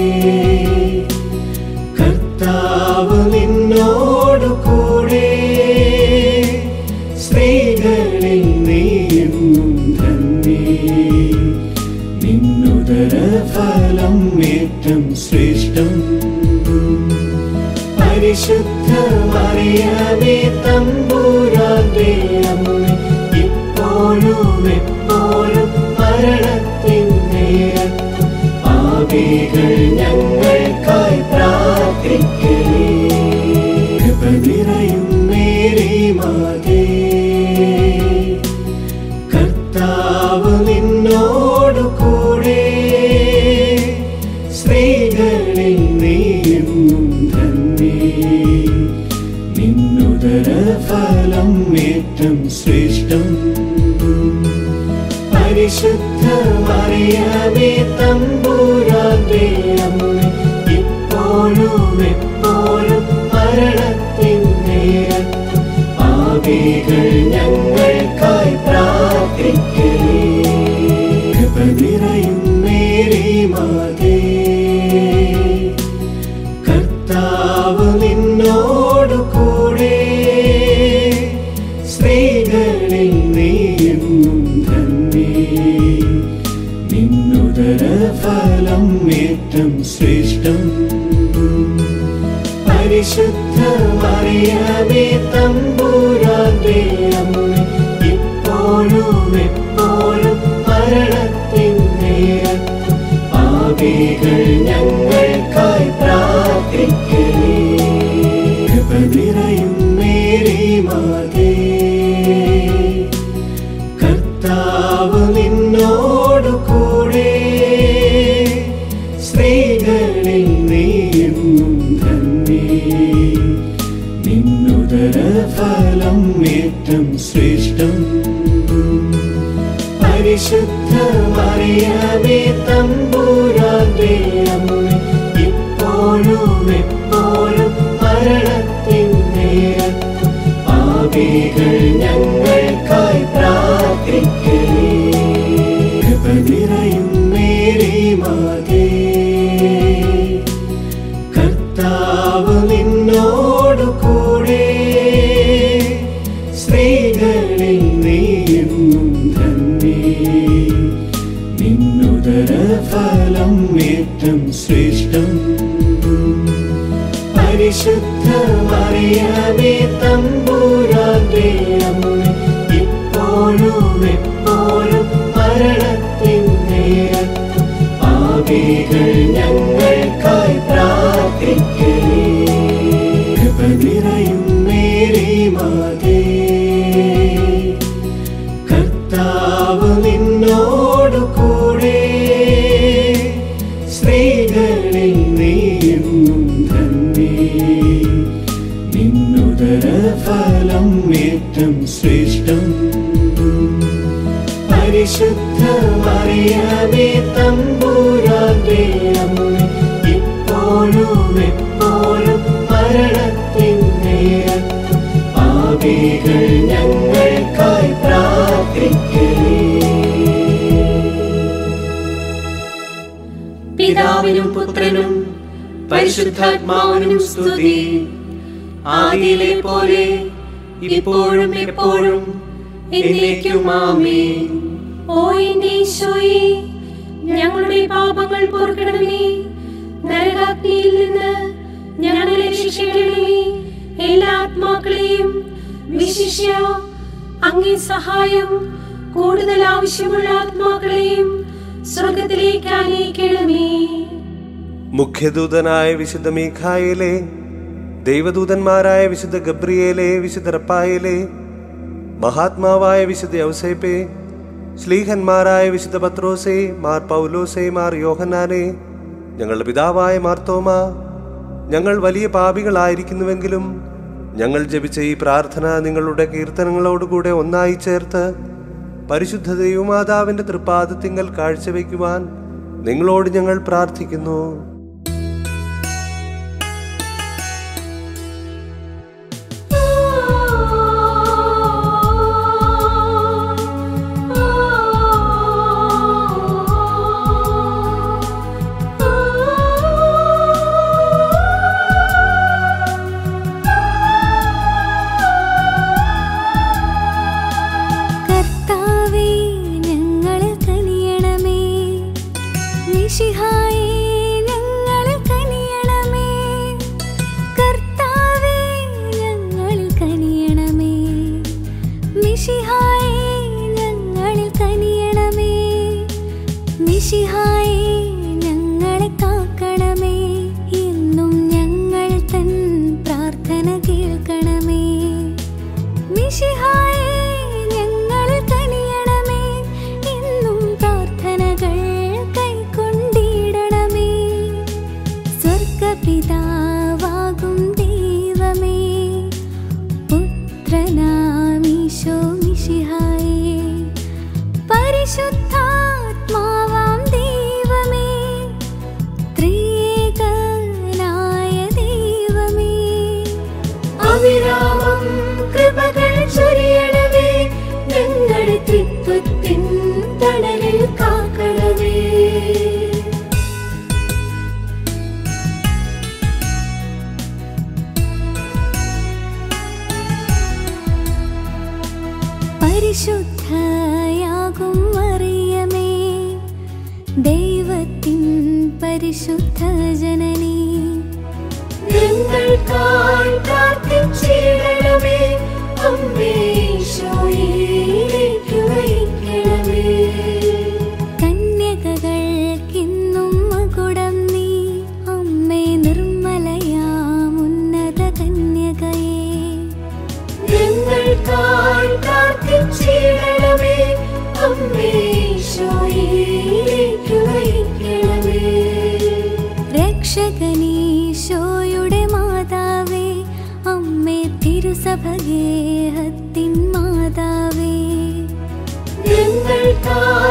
കർത്താവ് നിന്നോടു കൂടെ, സ്ത്രീകളിൽ നീയും ധന്യേ. നിന്നുദര ഫലം ഏറ്റം ശ്രേഷ്ഠം. പരിശുദ്ധ മറിയമേ തമ്പുരാന്റെ അമ്മേ, ഇപ്പോഴും എപ്പോഴും മരണത്തിൻ നേരത്തും പാപികൾ ഞങ്ങൾക്കായി പ്രാർത്ഥിക്കണേ. കൃപ നിറയും മേരി മാതേ, കർത്താവ് നിന്നോടു കൂടെ, സ്ത്രീകളിൽ നീയും ധന്യേ. നിന്നുദര ഫലം ഏറ്റം ശ്രേഷ്ഠം. പരിശുദ്ധ മറിയമേ തമ്പുരാന്റെ അമ്മേ, ഇപ്പോഴും എപ്പോഴും മരണത്തിൻ നേരത്തും പാപികൾ ഞങ്ങൾക്കായി പ്രാർത്ഥിക്കണേ. കൃപ നിറയും മേരി മാതേ, കർത്താവ് നിന്നോടു കൂടെ, സ്ത്രീകളിൽ നീയും ധന്യേ. നിന്നുദര ഫലം ഏറ്റം ശ്രേഷ്ഠം. പരിശുദ്ധ മറിയമേ തമ്പുരാന്റെ അമ്മേ, ഇപ്പോഴും എപ്പോഴും പരിശുദ്ധ മറിയമേ തമ്പുരാന്റെ അമ്മേ, ഇപ്പോഴും എപ്പോഴും മരണത്തിൻ നേരത്തും പാപികൾ ഞങ്ങൾക്കായി പ്രാർത്ഥിക്കണേ. കൃപ നിറയും മേരി മാതേ, കർത്താവ് നിന്നോടു കൂടെ, സ്ത്രീകളിൽ നീയെന്നും ധന്യേ, നിന്നുദര ഫലം ഏറ്റം ശ്രേഷ്ഠം. പരിശുദ്ധ മറിയമേ തമ്പുരാന്റെ അമ്മേ, ഇപ്പോഴും എപ്പോഴും മരണത്തിൻ നേരത്തും പാപികൾ ഞങ്ങൾക്കായി പ്രാർത്ഥിക്കണേ. കൃപ നിറയും മേരി മാതേ, കർത്താവ് നിന്നോടു കൂടെ, സ്ത്രീകളിൽ നീയെന്നും ധന്യേ, നിന്നുദര ഫലം ഏറ്റം ശ്രേഷ്ഠം. പരിശുദ്ധ മറിയമേ തമ്പുരാന്റെ അമ്മേ, ഇപ്പോഴും എപ്പോഴും മരണത്തിൻ നേരത്തും പാപികൾ ഞങ്ങൾക്കായി പ്രാർത്ഥിക്കണേ. പിതാവിനും പുത്രനും പരിശുദ്ധാത്മാവിനും സ്തുതി. ആദിയിലെ പോലെ ഇപ്പോഴും എപ്പോഴും എന്നേക്കും ആമേൻ. ഓ എന്റെ ഈശോയേ, ഞങ്ങളുടെ പാപങ്ങൾ പൊറുക്കണമേ, നരകാഗ്നിയിൽ നിന്ന് ഞങ്ങളെ രക്ഷിക്കണമേ. എല്ലാ ആത്മാക്കളെയും വിശിഷ്യ അങ്ങേ സഹായം കൂടുതൽ ആവശ്യമുള്ള ആത്മാക്കളെയും സ്വർഗത്തിലേക്ക് ആനയിക്കണമേ. മുഖ്യദൂതനായ വിശുദ്ധ മീഖായേലേ, ദൈവദൂതന്മാരായ വിശുദ്ധ ഗബ്രിയേലേ, വിശുദ്ധ റപ്പായേലേ, മഹാത്മാവായ വിശുദ്ധ യൗസേപ്പേ, ശ്ലീഹന്മാരായ വിശുദ്ധ പത്രോസേ, മാർ പൗലോസേ, മാർ യോഹന്നാനേ, ഞങ്ങളുടെ പിതാവായ മാർത്തോമ, ഞങ്ങൾ വലിയ പാപികളായിരിക്കുന്നുവെങ്കിലും ഞങ്ങൾ ജപിച്ച ഈ പ്രാർത്ഥന നിങ്ങളുടെ കീർത്തനങ്ങളോടുകൂടെ ഒന്നായി ചേർത്ത് പരിശുദ്ധ ദൈവമാതാവിന്റെ തൃപ്പാദത്തിങ്കൽ കാഴ്ചവെക്കുവാൻ നിങ്ങളോട് ഞങ്ങൾ പ്രാർത്ഥിക്കുന്നു. പരിശുദ്ധയാകും മറിയമേ, ദൈവത്തിൻ പരിശുദ്ധ ജനനി, ഞങ്ങൾക്കായി പ്രാർത്ഥിച്ചിടണമേ. അമ്മേ ഈശോയിലേക്ക് വഹിക്കണമേ. കന്യകകൾക്കിന്നും മകുടം നീ, അമ്മേ നിർമ്മലയാം ഉന്നത കന്യകയേ, ഞങ്ങൾക്കായി പ്രാർത്ഥിച്ചിടണമേ. അമ്മേ ഈശോയിലേക്ക് വഹിക്കണമേ. രക്ഷകനീശോയുടെ മാതാവേ, അമ്മേ തിരുസഭഗേഹത്തിൻ മാതാവേ, ഞങ്ങൾക്കായി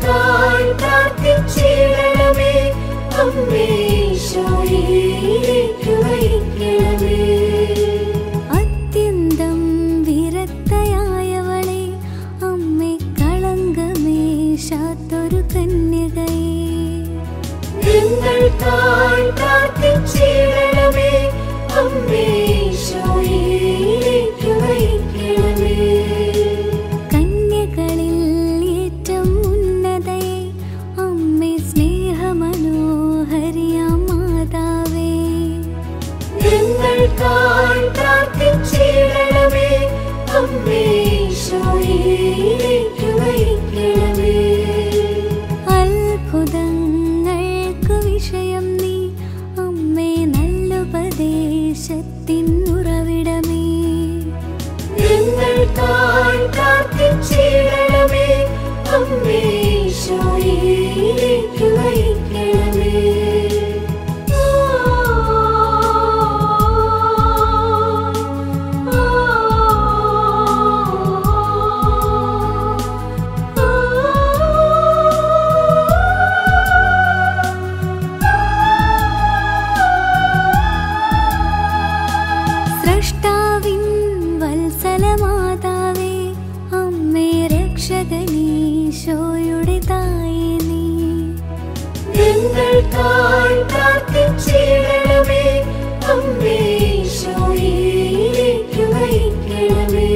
ഞങ്ങൾക്കായി പ്രാർത്ഥിച്ചിടണമേ. അമ്മേ ഈശോയിലേക്ക് വഹിക്കണമേ. അത്യന്തം വിരക്തയായവളെ, അമ്മേ കളങ്കമേശാത്തൊരു കന്യകയെ, ഞങ്ങൾക്കായി പ്രാർത്ഥിച്ചിടണമേ. അമ്മേ ഈശോയിലേക്ക് വഹിക്കണമേ. കന്യകളിൽ ഏറ്റവും ഉന്നതയെ, അമ്മേ സ്നേഹമനോഹരിയാം മാതാവേ, ഞങ്ങൾക്കായി പ്രാർത്ഥിച്ചിടണമേ. അമ്മേ ഈശോയിലേക്ക് വഹിക്കണമേ. അത്ഭുതങ്ങൾക്ക് വിഷയം നീ, അമ്മേ നല്ലുപദേശത്തിൻ ഉറവിടമേ, ഞങ്ങൾക്കായി പ്രാർത്ഥിച്ചിടണമേ. അമ്മേ ഈശോയിലേക്ക് വഹിക്കണമേ. സ്രഷ്ടാവിൻ വത്സലമാതാവേ, അമ്മേ രക്ഷകനീശോയുടെ തായേ നീ, ഞങ്ങൾക്കായി പ്രാർത്ഥിച്ചിടണമേ. അമ്മേ ഈശോയിലേക്ക് വഹിക്കണമേ.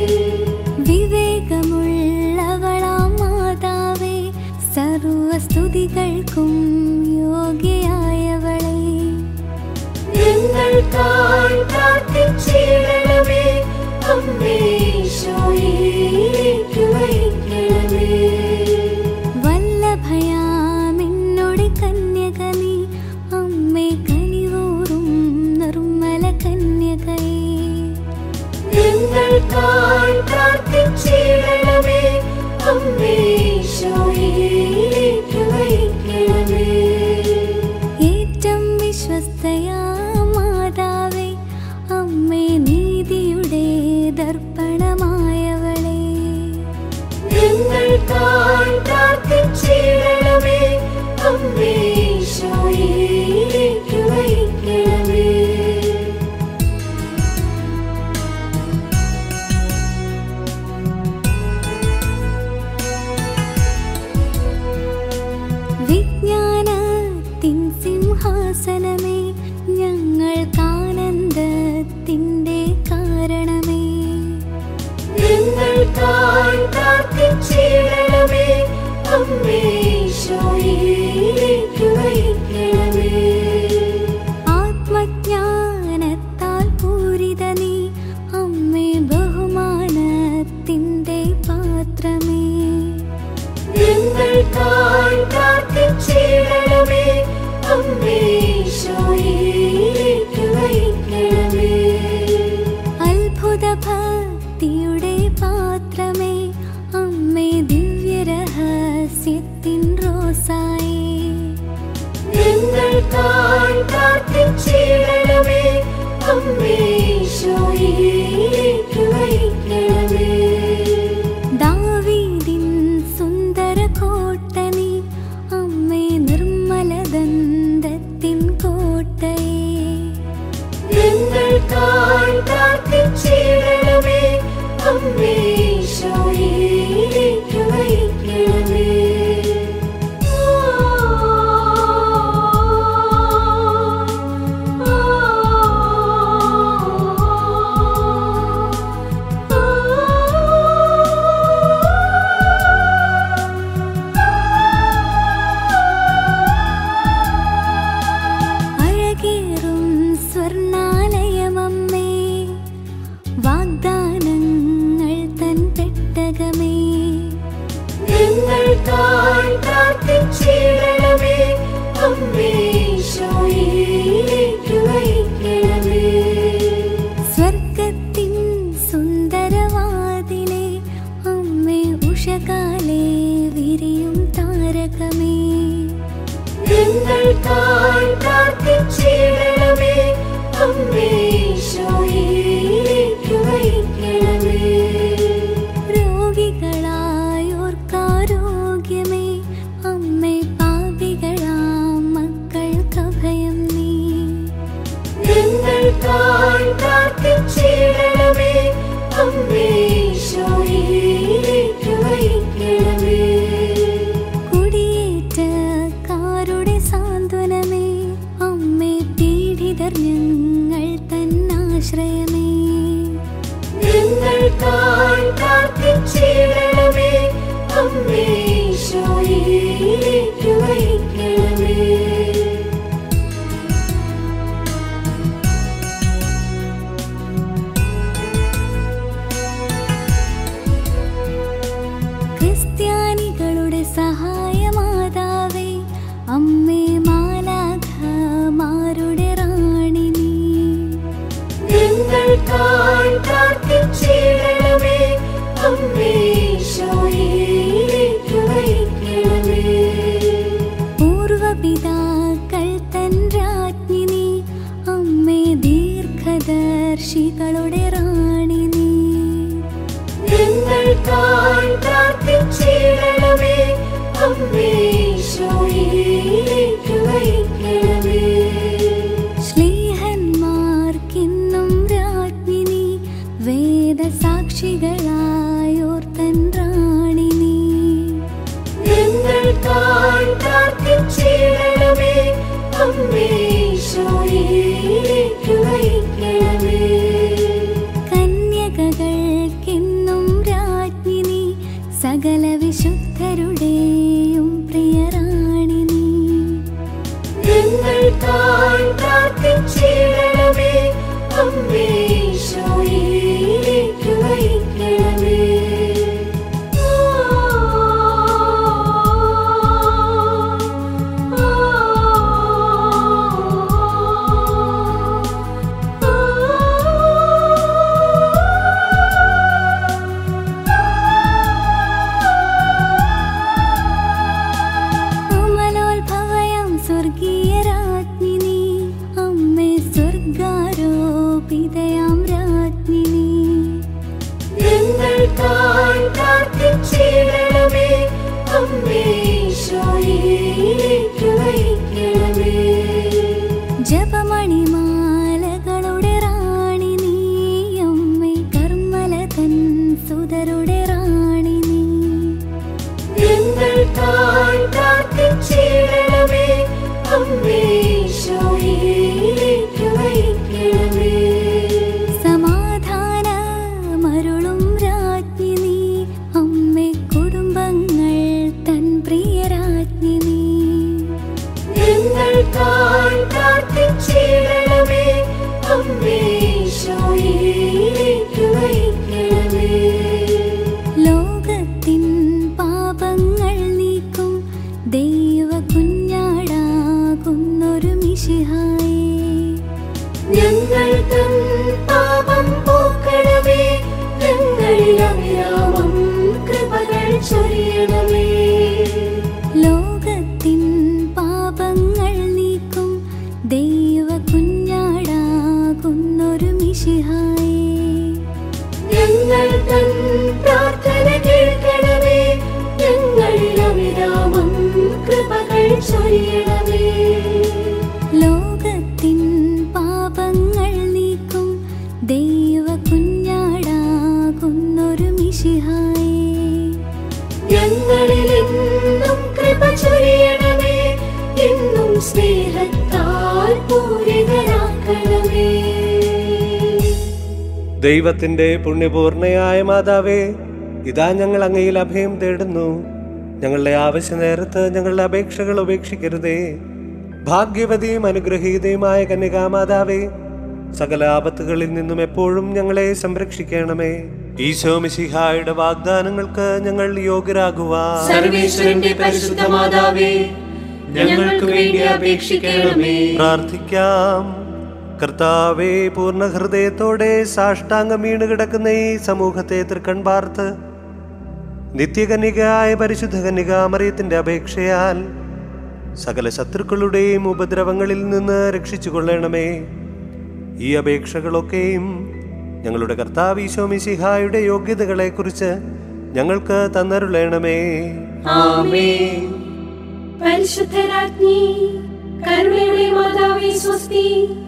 വിവേകമുള്ളവളാം മാതാവേ, സർവസ്തുതികൾക്കും യോഗ്യയായവളെ, ഞങ്ങൾക്കായി പ്രാർത്ഥിച്ചിടണമേ. അമ്മേ ഈശോയിലേക്ക് വഹിക്കണമേ. വല്ലഭയാമെന്നോട് കന്യക നീ, അമ്മേ കനിവൂറും നിർമ്മല കന്യകയെ, ഞങ്ങൾക്കായി പ്രാർത്ഥിച്ചിടണമേ. അമ്മേ ഈശോയിലേക്ക് വഹിക്കണമേ. ഏറ്റവും വിശ്വസ്തയാ മാതാവേ, അമ്മേ നീതിയുടെ ദർപ്പണമായവളെ, ഞങ്ങൾക്കായി പ്രാർത്ഥിച്ചിടണമേ. അമ്മേ ഈശോയിലേക്ക് വഹിക്കണമേ. വിജ്ഞാനത്തിൻ സിംഹാസനമേ, ഞങ്ങൾക്കാനന്ദത്തിൻ്റെ കാരണമേ, ഞങ്ങൾക്കായി പ്രാർത്ഥിച്ചിടണമേ. അമ്മേ ഈശോയിലേക്ക് വഹിക്കണമേ. ആത്മജ്ഞാനത്താൽ പൂരിത നീ, അമ്മേ ബഹുമാനത്തിൻ്റെ പാത്രമേ, ഞങ്ങൾക്കായി പ്രാർത്ഥിച്ചിടണമേ. അമ്മേ ഈശോയിലേക്ക് വഹിക്കണമേ. അത്ഭുത ഭക്തിയുടെ പാത്രമേ, അമ്മേ ദിവ്യരഹസ്യത്തിൻ റോസായേ, ഞങ്ങൾക്കായി പ്രാർത്ഥിച്ചിടണമേ. അമ്മേ ഈശോയിലേക്ക് വഹിക്കണമേ. ദാവീദിൻ സുന്ദര കോട്ട നീ, അമ്മേ നിർമ്മലദന്തത്തിൻ കോട്ടയെ, ഞങ്ങൾക്കായി പ്രാർത്ഥിച്ചിടണമേ. അമ്മേ ഈശോയിലേക്ക് വഹിക്കണമേ. അഴകേറും സ്വർണാലയമമ്മേ, വാഗ്ദാനങ്ങൾ തൻ പെട്ടകമേ, ഞങ്ങൾക്കായി പ്രാർത്ഥിച്ചിടണമേ. അമ്മേ ഈശോയിലേക്ക് വഹിക്കണമേ. സ്വർഗത്തിൻ സുന്ദരവാതിലെ, അമ്മേ ഉഷകാലേ വിരിയും താരകമേ, ഞങ്ങൾക്കായി പ്രാർത്ഥിച്ചിടണമേ. അമ്മേ ഈശോയിലേക്ക് വഹിക്കണമേ. രോഗികളായോർക്കാരോഗ്യമേ, ഞങ്ങൾക്കായി പ്രാർത്ഥിച്ചിടണമേ. അമ്മേ ഈശോയിലേക്ക് വഹിക്കണമേ. കുടിയേറ്റക്കാരുടെ സാന്ത്വനമേ, അമ്മേ പീഡിതർ ഞങ്ങൾ തന്നാശ്രയമേ. ഞങ്ങൾക്കായി പ്രാർത്ഥിച്ചിടണമേ. അമ്മേ ഈശോയിലേക്ക് വഹിക്കണമേ. ക്രിസ്ത്യാനികളുടെ സഹായമാതാവേ, അമ്മേ മാലാഖമാരുടെ റാണി നീ. ഞങ്ങൾക്കായി പ്രാർത്ഥിച്ചിടണമേ. അമ്മേ ഈശോയിലേക്ക് വഹിക്കണമേ. പൂർവപിതാക്കൾ തൻ രാജ്ഞി നീ, അമ്മേ ദീർഘദർശികളുടെ റാണി നീ. ഞങ്ങൾക്കായി പ്രാർത്ഥിച്ചിടണമേ. അമ്മേ ഈശോയിലേക്ക് വഹിക്കണമേ. ശ്ലീഹന്മാർക്കിന്നും രാജ്ഞി നീ, വേദസാക്ഷികളായോർത്തൻ റാണി നീ. ഞങ്ങൾക്കായി പ്രാർത്ഥിച്ചിടണമേ. അമ്മേ ഈശോയിലേക്ക് വഹിക്കണമേ. കന്യകകൾക്കിന്നും രാജ്ഞി നീ, സകല വിശുദ്ധരുടെയും പ്രിയറാണി നീ. ഞങ്ങൾക്കായി പ്രാർത്ഥിച്ചിടണമേ. അമ്മേ ഈശോയിലേക്ക് വഹിക്കണമേ. അമലോത്ഭവയാം സ്വർഗീയ രാജ്ഞി നീ, അമ്മേ സ്വർഗാരോപിതയാം രാജ്ഞി നീ. ഞങ്ങൾക്കായി പ്രാർത്ഥിച്ചിടണമേ. അമ്മേ ഈശോയിലേക്ക് വഹിക്കണമേ. ജപമണിമാലകളുടെ റാണി നീ, അമ്മേ കർമ്മലതൻ സുതരുടെ റാണി നീ. ഞങ്ങൾക്കായി പ്രാർത്ഥിച്ചിടണമേ. അമ്മേ ഈശോയിലേക്ക് വഹിക്കണമേ. സമാധാനമരുളും രാജ്ഞി നീ, അമ്മേ കുടുംബങ്ങൾ തൻ പ്രിയരാജ്ഞി നീ. ഞങ്ങൾക്കായി പ്രാർത്ഥിച്ചിടണമേ. അമ്മേ ഈശോയിലേക്ക് വഹിക്കണമേ. ലോകത്തിൻ പാപങ്ങൾ നീക്കും ദൈവ കുഞ്ഞാടാകുന്നൊരു മിശിഹായേ, ഞങ്ങൾ തൻ പാപം പോക്കണമേ. ഞങ്ങളിൽ അവിരാമം കൃപകൾ ചൊരിയണമേ. ലോകത്തിൻ പാപങ്ങൾ നീക്കും ദൈവ കുഞ്ഞാടാകുന്നൊരു മിശിഹായേ, ഞങ്ങൾ തൻ പ്രാർത്ഥന കേൾക്കണമേ. ഞങ്ങളിൽ അവിരാമം കൃപകൾ ചൊരിയണമേ. ലോകത്തിൻ പാപങ്ങൾ നീക്കും ദൈവ കുഞ്ഞാടാകുന്നൊരു മിശിഹായേ, ഞങ്ങളിൽ എന്നും കൃപ ചൊരിയണമേ. എന്നും സ്നേഹത്താൽ പൂരിതരാക്കണമേ. ദൈവത്തിന്റെ പുണ്യപൂർണയായ മാതാവേ, ഇതാ ഞങ്ങൾ അങ്ങയിൽ അഭയം തേടുന്നു. ഞങ്ങളുടെ ആവശ്യ നേരത്ത് ഞങ്ങളുടെ അപേക്ഷകൾ ഉപേക്ഷിക്കരുതേ. ഭാഗ്യവതിയും അനുഗ്രഹീതയുമായ കന്യകാമാതാവേ, സകല ആപത്തുകളിൽ നിന്നും എപ്പോഴും ഞങ്ങളെ സംരക്ഷിക്കണമേ. ഈശോ മിശിഹായുടെ വാഗ്ദാനങ്ങൾക്ക് ഞങ്ങൾ യോഗ്യരാകുവാൻ സർവേശ്വരന്റെ പരിശുദ്ധ മാതാവേ, ഞങ്ങൾക്ക് വേണ്ടി അപേക്ഷിക്കണമേ. പ്രാർത്ഥിക്കാം. കർത്താവേ, പൂർണ്ണ ഹൃദയത്തോടെ സാഷ്ടാംഗം വീണ് കിടക്കുന്ന ഈ സമൂഹത്തെ തൃക്കൺ പാർത്ത് നിത്യകന്യകയായ പരിശുദ്ധ കന്യകാമറിയത്തിന്റെ അപേക്ഷയാൽ സകല ശത്രുക്കളുടെയും ഉപദ്രവങ്ങളിൽ നിന്ന് രക്ഷിച്ചു കൊള്ളണമേ. ഈ അപേക്ഷകളൊക്കെയും ഞങ്ങളുടെ കർത്താവ് ഈശോ മിശിഹായുടെ യോഗ്യതകളെ കുറിച്ച് ഞങ്ങൾക്ക് തന്നരുളണമേ. ആമേൻ. പരിശുദ്ധരാജ്ഞി, കരുണയുടെ മാതാവേ സ്വസ്തി.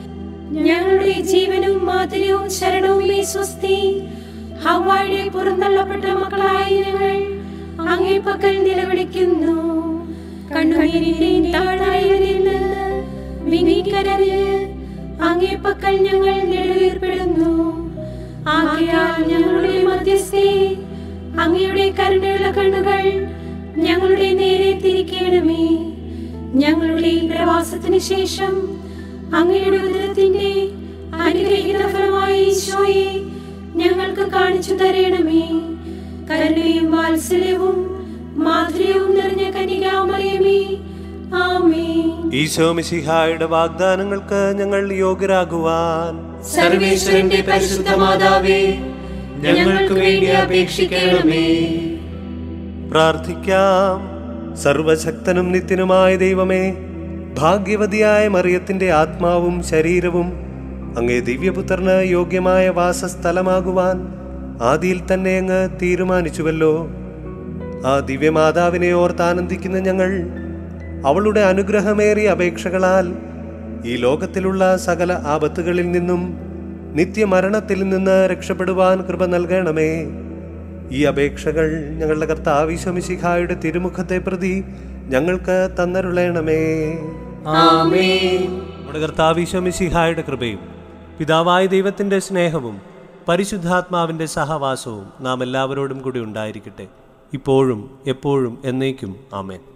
ഞങ്ങളുടെ ജീവനും മാതിരിയും ശരണവുമേ സ്വസ്തി. ഹവ്വായുടെ പുറന്തള്ളപ്പെട്ട മക്കളായി ഞങ്ങൾ അങ്ങേ പക്കൽ നിലവിളിക്കുന്നു. കണ്ണുനീരിന്റെയും താഴ്വരയിൽ നിന്ന് വിനീകരഞ്ഞ് അങ്ങേ പക്കൽ ഞങ്ങൾ നെടുവീർപ്പെടുന്നു. ആകയാൽ ഞങ്ങളുടെ മധ്യസ്ഥേ, അങ്ങയുടെ കരുണയുള്ള കണ്ണുകൾ ഞങ്ങളുടെ നേരെ തിരിക്കണമേ. ഞങ്ങളുടെ ഈ പ്രവാസത്തിന് ശേഷം അങ്ങയുടെ ഉദരത്തിന്റെ അനുഗ്രഹീത ഫലമായ ഈശോയെ ഞങ്ങൾക്ക് കാണിച്ചു തരണമേ. കരുണയും വാത്സല്യവും മാധുര്യവും നിറഞ്ഞ കന്യകാമറിയമേ, ആമേൻ. ഈശോ മിശിഹായുടെ വാഗ്ദാനങ്ങൾക്ക് ഞങ്ങൾ യോഗ്യരാകുവാൻ സർവേശ്വരന്റെ പരിശുദ്ധ മാതാവേ, ഞങ്ങൾക്ക് വേണ്ടി അപേക്ഷിക്കണമേ. പ്രാർത്ഥിക്കാം. സർവശക്തനും നിത്യനുമായ ദൈവമേ, ഭാഗ്യവതിയായ മറിയത്തിന്റെ ആത്മാവും ശരീരവും അങ്ങേ ദിവ്യപുത്രന് യോഗ്യമായ വാസസ്ഥലമാകുവാൻ ആദിയിൽ തന്നെ അങ്ങ് തീരുമാനിച്ചുവല്ലോ. ആ ദിവ്യമാതാവിനെ ഓർത്താനന്ദിക്കുന്ന ഞങ്ങൾ അവളുടെ അനുഗ്രഹമേറിയ അപേക്ഷകളാൽ ഈ ലോകത്തിലുള്ള സകല ആപത്തുകളിൽ നിന്നും നിത്യമരണത്തിൽ നിന്ന് രക്ഷപ്പെടുവാൻ കൃപ നൽകണമേ. ഈ അപേക്ഷകൾ ഞങ്ങളുടെ കർത്താവ് ഈശോ മിശിഹായുടെ തിരുമുഖത്തെ പ്രതി ഞങ്ങൾക്ക് തന്നരുളേണമേ. ആമേൻ. നമ്മുടെ കർത്താവ് ഈശോ മിശിഹായുടെ കൃപയും പിതാവായ ദൈവത്തിന്റെ സ്നേഹവും പരിശുദ്ധാത്മാവിന്റെ സഹവാസവും നാം എല്ലാവരോടും കൂടി ഉണ്ടായിരിക്കട്ടെ, ഇപ്പോഴും എപ്പോഴും എന്നേക്കും. ആമേൻ.